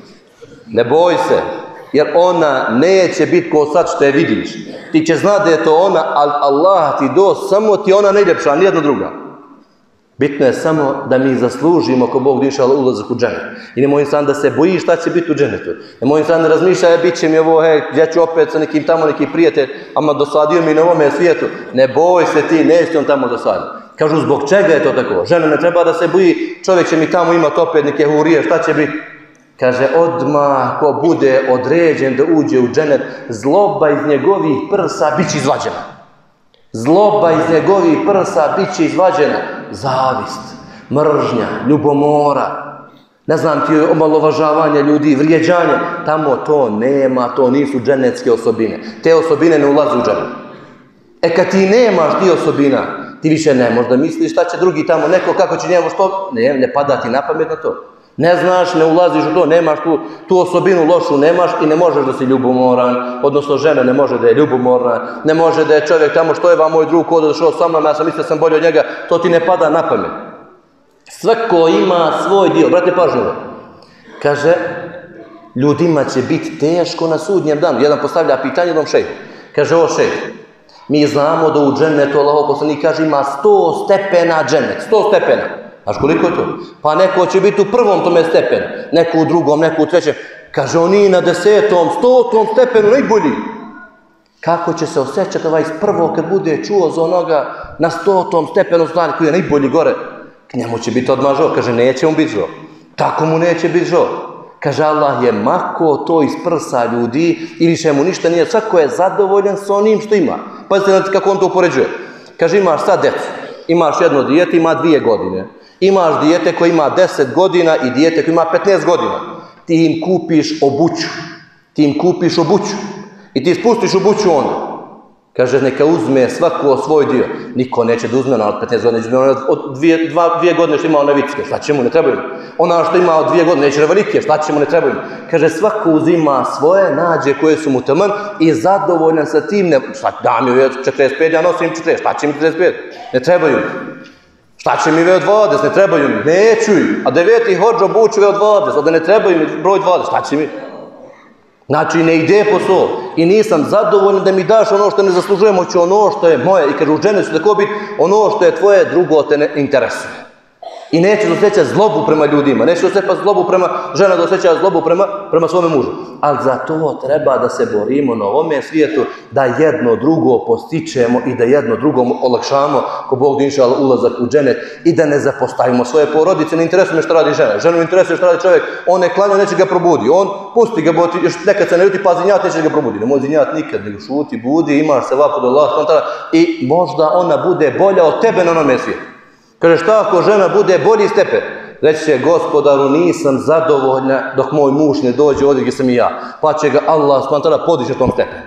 [SPEAKER 1] Ne boj se, jer ona neće biti ko sad što je vidiš. Ti će znati da je to ona, ali Allah ti do, samo ti ona najljepša, nijedna druga. Bitno je samo da mi zaslužimo ako Bog dišao ulazak u dženet. I nemoj insan da se boji šta će biti u dženetu. Nemoj insan da razmišlja, bit će mi ovo, ja ću opet sa nekim tamo neki prijatelj, ama dosadio mi na ovome svijetu. Ne boj se ti, neće on tamo dosaditi. Kažu, zbog čega je to tako? Žena ne treba da se boji, čovjek će mi tamo imati opet neke hurije, šta će biti? Kaže, odmah ko bude određen da uđe u dženet, zloba iz njegovih prsa bit će izvađena. Zloba iz njegovih prsa bit će izvađena. Zavist, mržnja, ljubomora, ne znam ti, omalovažavanje ljudi, vrijeđanje. Tamo to nema, to nisu dženecke osobine. Te osobine ne ulaze u dženet. Kad ti nemaš ti osobina, ti više ne možeš da misliš šta će drugi tamo, neko kako će njemu što, ne pada ti na pamet na to. Ne znaš, ne ulaziš u to, nemaš tu osobinu lošu, nemaš i ne možeš da si ljubomoran, odnosno žena ne može da je ljubomorna, ne može da je čovjek tamo što je vam moj drug kod došao sa mnom, ja sam mislio da sam bolji od njega, to ti ne pada na pamet. Svako ima svoj dio, brate pažnju. Kaže, ljudima će biti teško na sudnjem danu. Jedan postavlja pitanje jednom šejhu. Kaže, o šejh, mi znamo da u džennetu Allahov poslanik kaže ima 100 stepena džennet, 100 stepena. Znaš koliko je to? Pa neko će biti u prvom tome stepenu, neko u drugom, neko u trećem. Kaže, oni na 10., 100. stepenu najbolji. Kako će se osjećati ovaj iz prvog kad bude čuo za onoga na 100. stepenu stvari koji je najbolji gore? Njemu će biti odmah žao. Kaže, neće mu biti žao. Tako mu neće biti žao. Kaže, Allah je mako to iz prsa ljudi i više mu ništa nije. Svako je zadovoljan s onim što ima. Pazite kako on to upoređuje. Kaže, imaš sad decu. Imaš jedno dijete, ima 2 godine. Imaš dijete koje ima 10 godina i dijete koje ima 15 godina. Ti im kupiš obuću. I ti spustiš obuću onda. Kaže, neka uzme svako svoj dio. Niko neće da uzme od 15 godina. Od 2 godine što ima one vicke. Šta će mu, ne trebaju. Ona što ima od 2 godine neće velike. Šta će mu, ne trebaju. Kaže, svako uzima svoje, nađe koje su mu taman i zadovoljan sa tim. Šta da mi je 45, ja nosim 40. Šta će mi 45? Ne trebaju. Šta će mi od 20? Ne trebaju mi. Neću ih. A 9. hođa obuču od 20. Onda ne trebaju mi broj 20. Šta će mi? Znači, ne ide po to. I nisam zadovoljan da mi daš ono što ne zaslužujem, hoću ono što je moje. I kaže, u dženetu će tako biti ono što je tvoje, drugo te ne interesuje. I neće da osjećati zlobu prema ljudima. Neće osjećati zlobu prema žena, da osjeća zlobu prema svome mužu. Ali za to treba da se borimo na ovome svijetu, da jedno drugo postičemo i da jedno drugom olakšamo ko Bog inšal ulazak u dženet i da ne zapostavimo svoje porodice. Ne interesuje me što radi žena. Ženu interesuje što radi čovjek. On ne klanja, neće ga probudi. On pusti ga, još nekad se ne ljuti, pa zinjat neće ga probudi. Ne može zinjat nikad, nego šuti, budi, imaš se vapu do Allah i možda ona bude bolja od tebe na onome svijetu. Kaže, šta ako žena bude bolji stepen? Reći će, Gospodaru, nisam zadovoljna dok moj muž ne dođe ovdje gdje sam i ja. Pa će ga Allah s.w.t. podići u tom stepenu.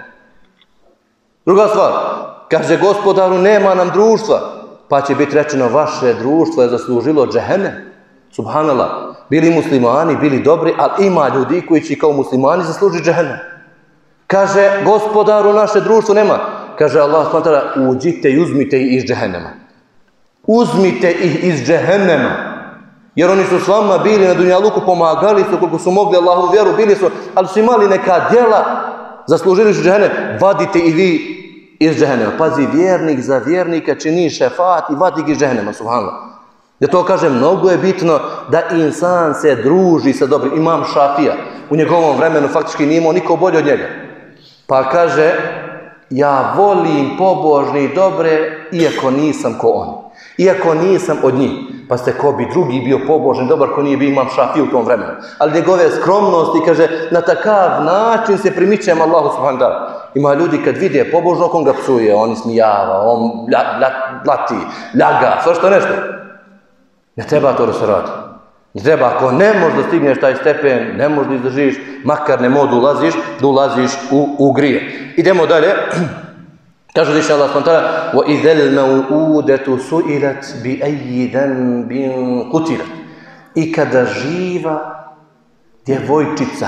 [SPEAKER 1] Druga stvar, kaže, Gospodaru, nema nam društva. Pa će biti rečeno, vaše društvo je zaslužilo džehennem. Subhanallah. Bili muslimani, bili dobri, ali ima ljudi koji će kao muslimani zaslužiti džehennem. Kaže, gospodaru, naše društvo nema. Kaže Allah s.w.t. uđite i uzmite ih iz džehennema. Uzmite ih iz džehennema. Jer oni su s vama bili na dunjaluku, pomagali su koliko su mogli Allahu vjeru, bili su, ali su imali neka djela, zaslužili su džehennem, vadite i vi iz džehennema. Pazi, vjernik za vjernika čini šefat i vadi ih iz džehennema, subhanallah. Da to kažem, mnogo je bitno da insan se druži sa dobrim. Imam Šafija, u njegovom vremenu faktički nije imao niko bolje od njega. Pa kaže, ja volim pobožni i dobre, iako nisam ko oni. Iako nisam od njih. Pa ste ko bi drugi bio pobožan i dobar ko nije bio Imam Šafija u tom vremenu. Ali njegove skromnosti, kaže, na takav način se primičem Allahu subhanahu wa ta'ala. Ima ljudi kad vide pobožnog, on ga psuje, on ismijava, on blati, ljaga, sve što nešto. Ne treba to da se radi. Ne treba, ako ne možeš da stigneš taj stepen, ne možeš da izdržiš, makar ne modu da ulaziš u grije. Idemo dalje. Kaže uzvišeni Allah subhanahu wa ta'ala: وَإِذَا الْمَوْءُودَةُ سُئِلَتْ بِأَيِّ ذَنبٍ قُتِلَتْ. I kada živa djevojčica,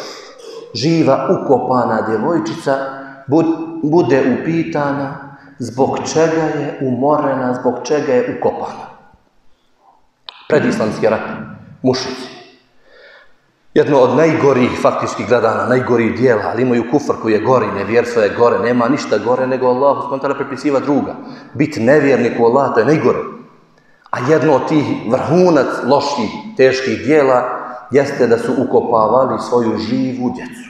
[SPEAKER 1] živa ukopana djevojčica, bude upitana zbog čega je umorena, zbog čega je ukopana. Predislamski rat, mušici. Jedno od najgorih faktički gledana, najgorih dijela, ali imaju kufr koji je gori, nevjerstvo je gore, nema ništa gore nego Allahu subhanahu wa ta'ala pripisiva druga. Biti nevjernik u Allah, to je najgore. A jedno od tih vrhunac loših, teških dijela jeste da su ukopavali svoju živu djecu.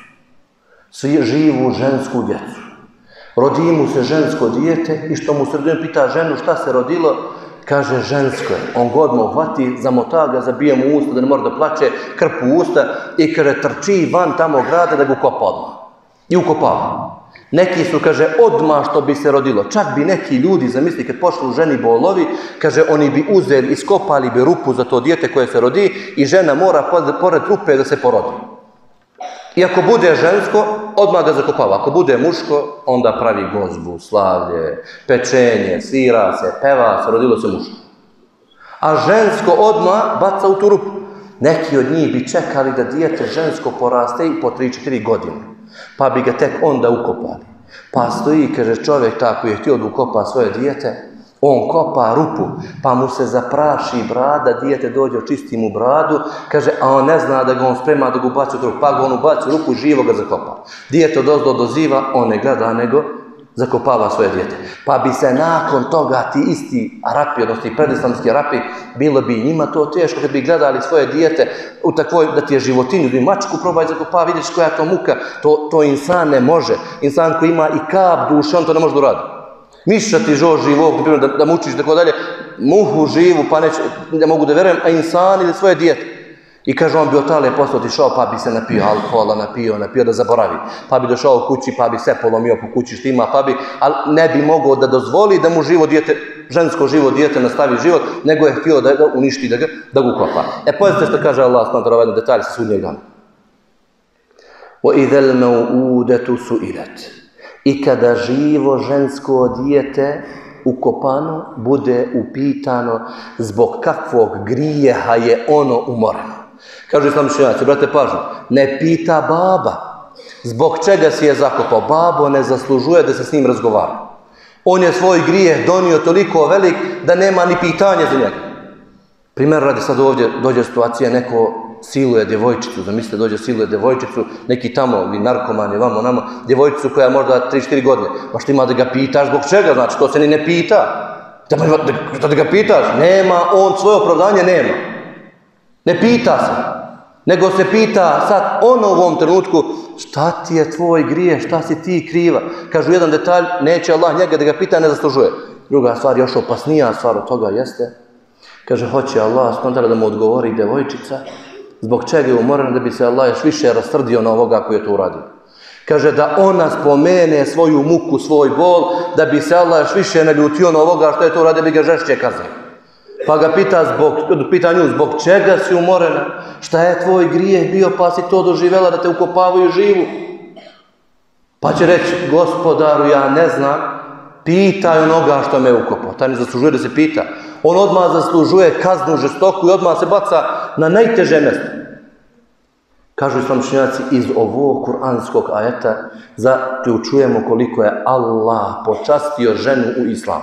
[SPEAKER 1] Živu žensku djecu. Rodi mu se žensko dijete i što mu sredinu pita ženu šta se rodilo, kaže žensko je. On god mu hvati, zamota ga, zabije mu usta da ne mora da plače, krpu usta i kaže trči van tamo grada da ga ukopa odmah. I ukopava. Neki su, kaže, odmah što bi se rodilo. Čak bi neki ljudi, zamisli, kad pošli u ženi bolovi, kaže, oni bi uzeli, iskopali bi rupu za to dijete koje se rodi i žena mora pored rupe da se porodi. I ako bude žensko, odmah ga zakopava. Ako bude muško, onda pravi gozbu, slavlje, pečenje, svira se, peva se, rodilo se muško. A žensko odmah baca u tu rupu. Neki od njih bi čekali da dijete žensko poraste i po 3-4 godine. Pa bi ga tek onda ukopali. Pa stoji, kaže, čovjek tako je htio da ukopa svoje dijete, on kopa rupu, pa mu se zapraši brada, dijete dođe, očisti mu bradu, kaže, a on ne zna da ga on sprema da ga ubaci u rupu, pa ga on ubaci u rupu i živo ga zakopa. Dijete odozdo doziva, on ne gleda, nego zakopava svoje dijete. Pa bi se nakon toga ti isti Arapi, odnosno predislamski Arapi, bilo bi njima to teško kad bi gledali svoje dijete u takvoj, da ti je životinju, da i mačku probaj zakopava, vidiš koja je to muka, to insan ne može. Insan koji ima i kap duše, on to ne može da uradi. Miša ti žo živog, da mučiš, tako dalje, muhu živu, pa ne mogu da verujem, a insan ili svoje dijete. I kaže, on bi od tale posle otišao, pa bi se napio alkohola, napio da zaboravi. Pa bi došao u kući, pa bi se polomio po kući štima, ali ne bi mogao da dozvoli da mu žensko živo dijete nastavi život, nego je htio da ga uništi, da ga ukopa. Pazite što kaže Allah, snad ovaj detalj sa sudnjeg dana. وَإِذَا الْمَوْءُودَةُ سُئِلَتْ. I kada živo žensko dijete ukopano bude upitano zbog kakvog grijeha je ono umoreno. Kažu islamski učenjaci, brate pažnju, ne pita baba zbog čega si je zakopao. Babo ne zaslužuje da se s njim razgovara. On je svoj grijeh donio toliko velik da nema ni pitanja za njega. Primjer radi, sad ovdje dođe situacija, neko siluje djevojčicu, zamislite dođe siluje djevojčicu, neki tamo, vi narkomani, vamo, namo, djevojčicu koja možda 3-4 godine. Pa što ima da ga pitaš zbog čega, znači to se ni ne pita. Da ga pitaš, nema, on svoje opravdanje nema. Ne pita se, nego se pita sad ono u ovom trenutku, šta ti je tvoj grijeh, šta si ti kriva. Kažu jedan detalj, neće Allah njega da ga pita, ne zaslužuje. Druga stvar, još opasnija stvar od toga jeste, kaže, hoće Allah spontano da mu odgovori djevojčica, zbog čega je umorena, da bi se Allah još više rastrdio na ovoga koji je to uradio. Kaže da ona spomene svoju muku, svoj bol, da bi se Allah još više naljutio na ovoga što je to uradio, bi ga žešće kaznio. Pa ga pita nju, zbog čega si umorena, šta je tvoj grijeh bio, pa si to doživjela da te ukopavaju živu. Pa će reći, gospodaru, ja ne znam, pitaj onoga što me ukopao. Taj ne zaslužuje da se pita. On odmah zaslužuje kaznu žestoku i odmah se baca na najteže mjesto. Kažu islamičnjaci, iz ovog kuranskog ajeta zaključujemo koliko je Allah počastio ženu u islamu.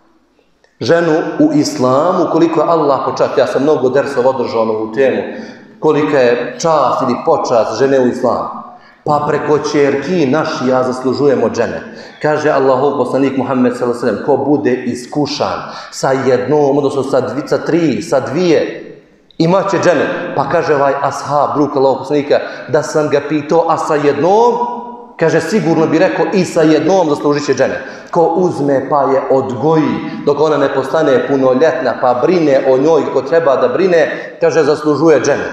[SPEAKER 1] Ženu u islamu, koliko je Allah počastio. Ja sam mnogo dersova održao na ovu temu. Kolika je čast ili počast žene u islamu. Pa preko ćerki našija zaslužujemo dženet. Kaže Allahov poslanik Muhammed s.a.v. Ko bude iskušan sa jednom, odnosno sa tri, sa dvije, imat će dženet. Pa kaže ovaj ashab, drug Allahov poslanika, da sam ga pitao, a sa jednom, kaže sigurno bi rekao i sa jednom zaslužit će dženet. Ko uzme pa je odgoji dok ona ne postane punoljetna pa brine o njoj ko treba da brine, kaže zaslužuje dženet.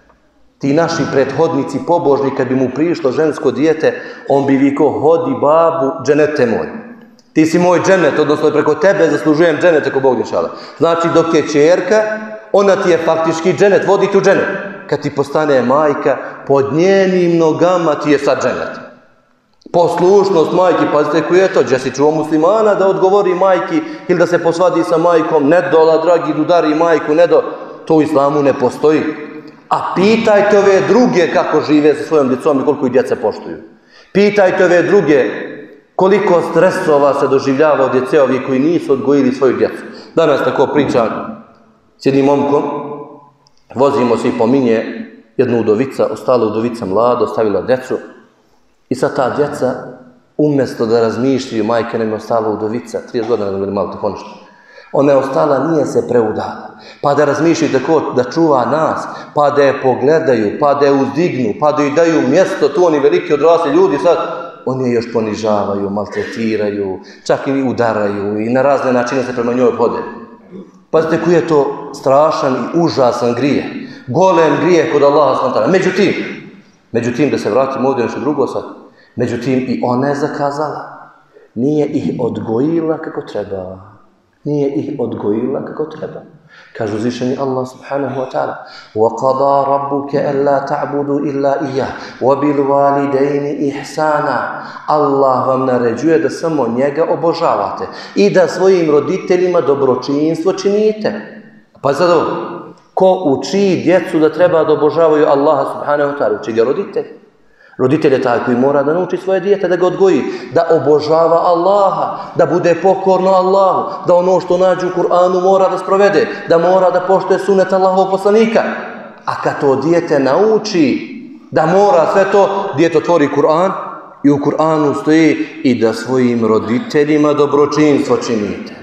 [SPEAKER 1] Ti naši prethodnici pobožni, kad bi mu prišlo žensko dijete, on bi vikao, hodi babu, dženete moj. Ti si moj dženet, odnosno preko tebe zaslužujem dženet, ako Bog inšala. Znači, dok je ćerka, ona ti je faktički dženet, vodi tu dženet. Kad ti postane majka, pod njenim nogama ti je sad dženet. Poslušnost majki, pazite koji je to, gdje si čuo muslimana da odgovori majki ili da se posvadi sa majkom, ne dola, dragi, udari majku, ne do, to u islamu ne postoji. A pitajte ove druge kako žive sa svojom djecom i koliko ih djeca poštuju. Pitajte ove druge koliko stresova se doživljava od djece ovih koji nisu odgojili svoju djecu. Danas tako pričam s jednim momkom, vozimo se i pominje jedna udovica, ostala udovica mlada, ostavila djecu i sad ta djeca umjesto da razmišljaju, majke nam je ostala udovica, 30 godina da bili malo tako nešto. Ona je ostala, nije se preudala. Pa da razmišljaju tako da čuva nas, pa da je pogledaju, pa da je uzdignu, pa da joj daju mjesto, tu oni veliki odrasli ljudi sad, oni je još ponižavaju, maltretiraju, čak i udaraju i na razne načine se prema njoj obhode. Pazite koji je to strašan i užasan grijeh. Golem grijeh kod Allaha s.w.t. Međutim, da se vratimo ovdje nešto drugo sad, međutim i ona je zakazala. Nije ih odgojila kako treba. Nije ih odgojila kako treba. Kaže uzvišeni Allah subhanahu wa ta'ala وَقَضَى رَبُّكَ أَلَّا تَعْبُدُوا إِلَّا إِيَّهُ وَبِالْوَالِدَيْنِ إِحْسَانًا. Allah vam naređuje da samo njega obožavate i da svojim roditeljima dobročinstvo činite. Pa sad ovo, ko uči djecu da treba da obožavaju Allaha subhanahu wa ta'ala? Uči ga roditelj. Roditelj je taj koji mora da nauči svoje dijete, da ga odgoji, da obožava Allaha, da bude pokorno Allahu, da ono što nađe u Kur'anu mora da sprovede, da mora da poštuje sunnet Allahovog poslanika. A kad to dijete nauči da mora sve to, dijete otvori Kur'an i u Kur'anu stoji i da svojim roditeljima dobročinstvo činite.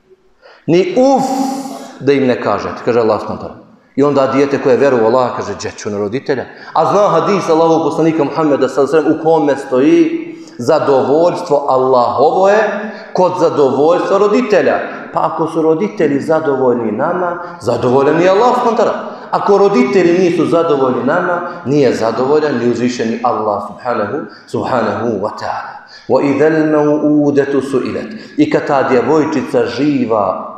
[SPEAKER 1] Ni uf da im ne kažete, kaže Allah s.w.t. I onda dijete koje veruje u Allaha kaže, djeću na roditelja. A zna hadis Allahovog poslanika Muhammeda s.a.v. u kome stoji zadovoljstvo Allahovo je kod zadovoljstva roditelja. Pa ako su roditelji zadovoljni nama, zadovoljan je Allah s.w.t. Ako roditelji nisu zadovoljni nama, nije zadovoljan ni uzvišeni Allah subhanahu wa ta'ala. وَإِذَا الْمَوْءُودَةُ سُئِلَتْ. I kad ta djevojčica živa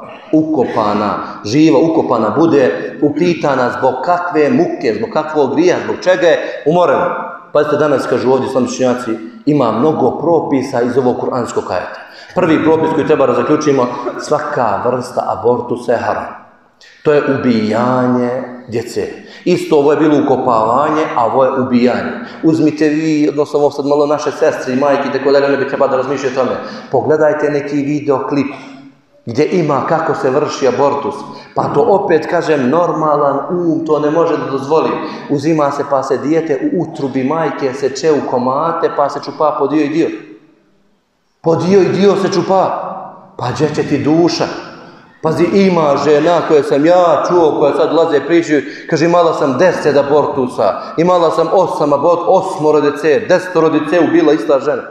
[SPEAKER 1] ukopana bude upitana zbog kakve muke, zbog kakvog grija, zbog čega je umorena. Pazite, danas kažu ovdje islamičnjaci, ima mnogo propisa iz ovog kuranskog ajeta. Prvi propis koji treba da zaključimo, svaka vrsta abortusa je haram. To je ubijanje djece. Isto ovo je bilo ukopavanje, a ovo je ubijanje. Uzmite vi, odnosno ovo sad malo naše sestre i majke, tako da ne bi treba da razmišljaju o tome. Pogledajte neki videoklip gdje ima kako se vrši abortus. Pa to opet, kažem, normalan to ne može da dozvoli. Uzima se pa se dijete u utrubi majke seče u komate pa se čupa po dio i dio. Po dio i dio se čupa. Pa gdje će ti duša? Pazi, ima žena koje sam ja čuo, koja sad dolaze pričaju, kaže imala sam 10 abortusa, imala sam 8 djece, 10 djece ubila ista žena.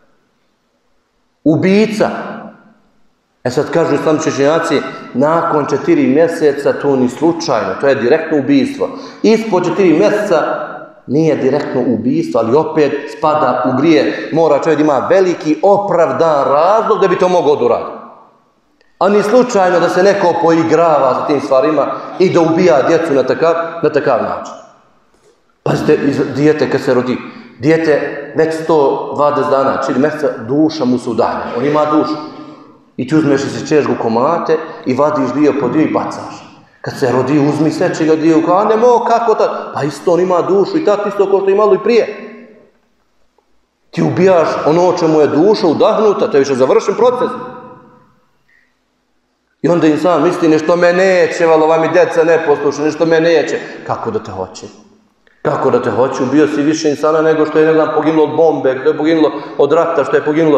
[SPEAKER 1] Ubica. E sad kažu islamični učenjaci, nakon 4 mjeseca to ni slučajno, to je direktno ubijstvo. Ispod 4 mjeseca nije direktno ubijstvo, ali opet spada u grije. Mora čovjek ima veliki opravdan razlog da bi to mogao doraditi. A ni slučajno da se neko poigrava sa tim stvarima i da ubija djecu na takav način. Pazite, dijete kad se rodi, dijete već 120 dana, 4 mjeseca, duša mu se udalja, on ima dušu. I ti uzmeš i si češ komate i vadiš dio po dio i bacaš. Kad se rodi, uzmi seči ga dio, a ne mogu, kako tad? Pa isto on ima dušu i tad isto kao što imalo i prije. Ti ubijaš ono čemu je duša udahnuta, to je više završen proces. I onda insan misli, nešto me neće, ova mi djeca ne posluša, nešto me neće. Kako da te hoće? Kako da te hoće? Ubio si više insana nego što je, ne znam, poginulo od bombe, što je poginulo od rata, što je poginulo.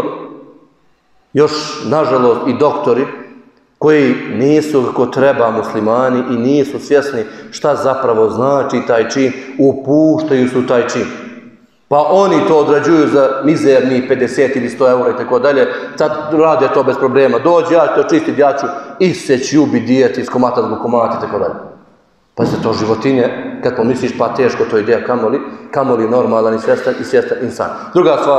[SPEAKER 1] Još, nažalost, i doktori koji nisu kako treba muslimani i nisu svjesni šta zapravo znači taj čin, upuštaju su taj čin. Pa oni to odrađuju za mizerni 50 ili 100 eura i tako dalje, sad rade to bez problema. Dođi, ja ću to čistiti, ja ću iseći, ubiti, dijeti, iskomata zbog komata i tako dalje. Pa se to životinje, kad pomisliš, pa teško to ideja, kamoli normalan i svjestan insan. Druga stvar,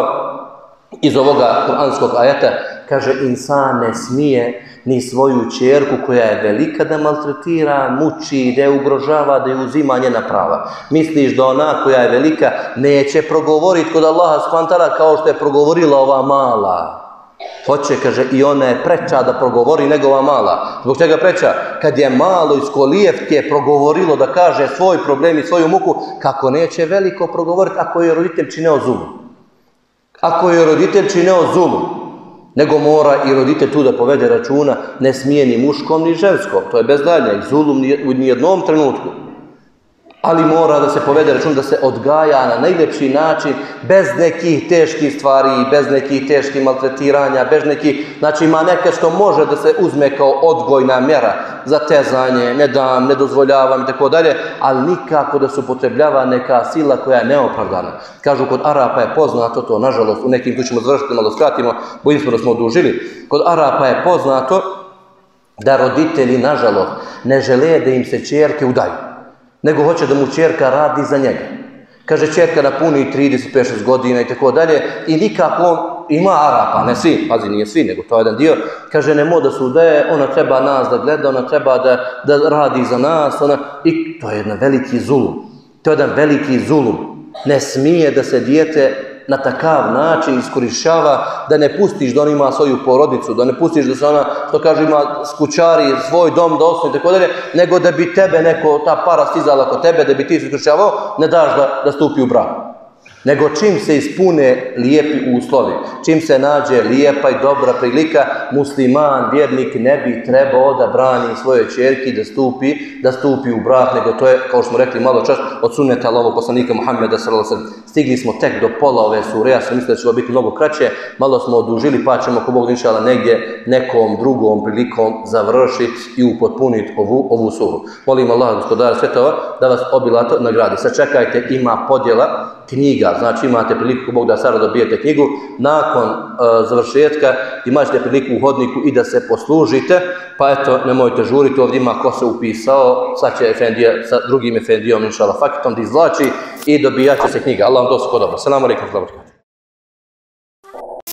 [SPEAKER 1] iz ovoga kuranskog ajeta, kaže, insan ne smije ni svoju ćerku koja je velika da maltretira, muči, da je ugrožava, da je uzima njena prava. Misliš da ona koja je velika neće progovoriti kod Allaha subhanahu kao što je progovorila ova mala. Hoće, kaže, i ona je preča da progovori nego ova mala. Zbog čega preča? Kad je malo iz kolijevke progovorilo da kaže svoj problem i svoju muku, kako neće veliko progovoriti ako je roditelj čineo zulum. Ako je roditelj čineo zulum, nego mora i roditelj tu da povede računa, ne smije ni muškom ni ženskom, to je bez dalje, i zulum u nijednom trenutku. Ali mora da se povede račun, da se odgaja na najljepši način, bez nekih teških stvari, bez nekih teških maltretiranja, bez nekih, znači ima neke što može da se uzme kao odgojna mjera, zatezanje, ne dam, ne dozvoljavam i tako dalje, ali nikako da se upotrebljava neka sila koja je neopravdana. Kažu, kod Arapa je poznato to, nažalost, u nekim tu ćemo završiti, malo skratimo, bojim smo da smo odužili, kod Arapa je poznato da roditelji, nažalost, ne žele da im se ćerke udaju, nego hoće da mu ćerka radi za njega. Kaže, ćerka napuni 35-6 godina i tako dalje i nikako ima Arapa, ne svi, pazi, nije svi, nego to je jedan dio, kaže, ne može da se udaje, ona treba nas da gleda, ona treba da radi za nas, i to je jedan veliki zulum. To je jedan veliki zulum. Ne smije da se dijete na takav način iskorišćava, da ne pustiš da on ima svoju porodicu, da ne pustiš da se ona, što kaže, ima skućari, svoj dom da osnovi i tako dalje, nego da bi tebe neko, ta para stizala kod tebe, da bi ti se iskorišćavao, ne daš da stupi u brak. Nego čim se ispune lijepi uslovi, čim se nađe lijepa i dobra prilika, musliman, vjernik ne bi trebao da brani svoje ćerki da stupi u brak, nego to je, kao što smo rekli malo čas, od sunneta Allahovog poslanika Muhammeda sallallahu alejhi ve sellem. Stigli smo tek do pola ove sure, ja sam mislio da će ovo biti mnogo kraće, malo smo odužili, pa ćemo ako Bog inšala negdje nekom drugom prilikom završiti i upotpuniti ovu suru. Molim Allaha, gospodara svjetova, da vas obilato nagradi. Sad čekajte, ima podjela knjiga, znači imate priliku Bog da sada dobijete knjigu, nakon završetka imate priliku u hodniku i da se poslužite, pa eto, nemojte žuriti, ovdje ima ko se upisao, sad će efendija sa drugim efendijom, inšala fakitom, da izvlači i dobijat će se knjiga. Allah vam to sve dobro. Selamu alejkum.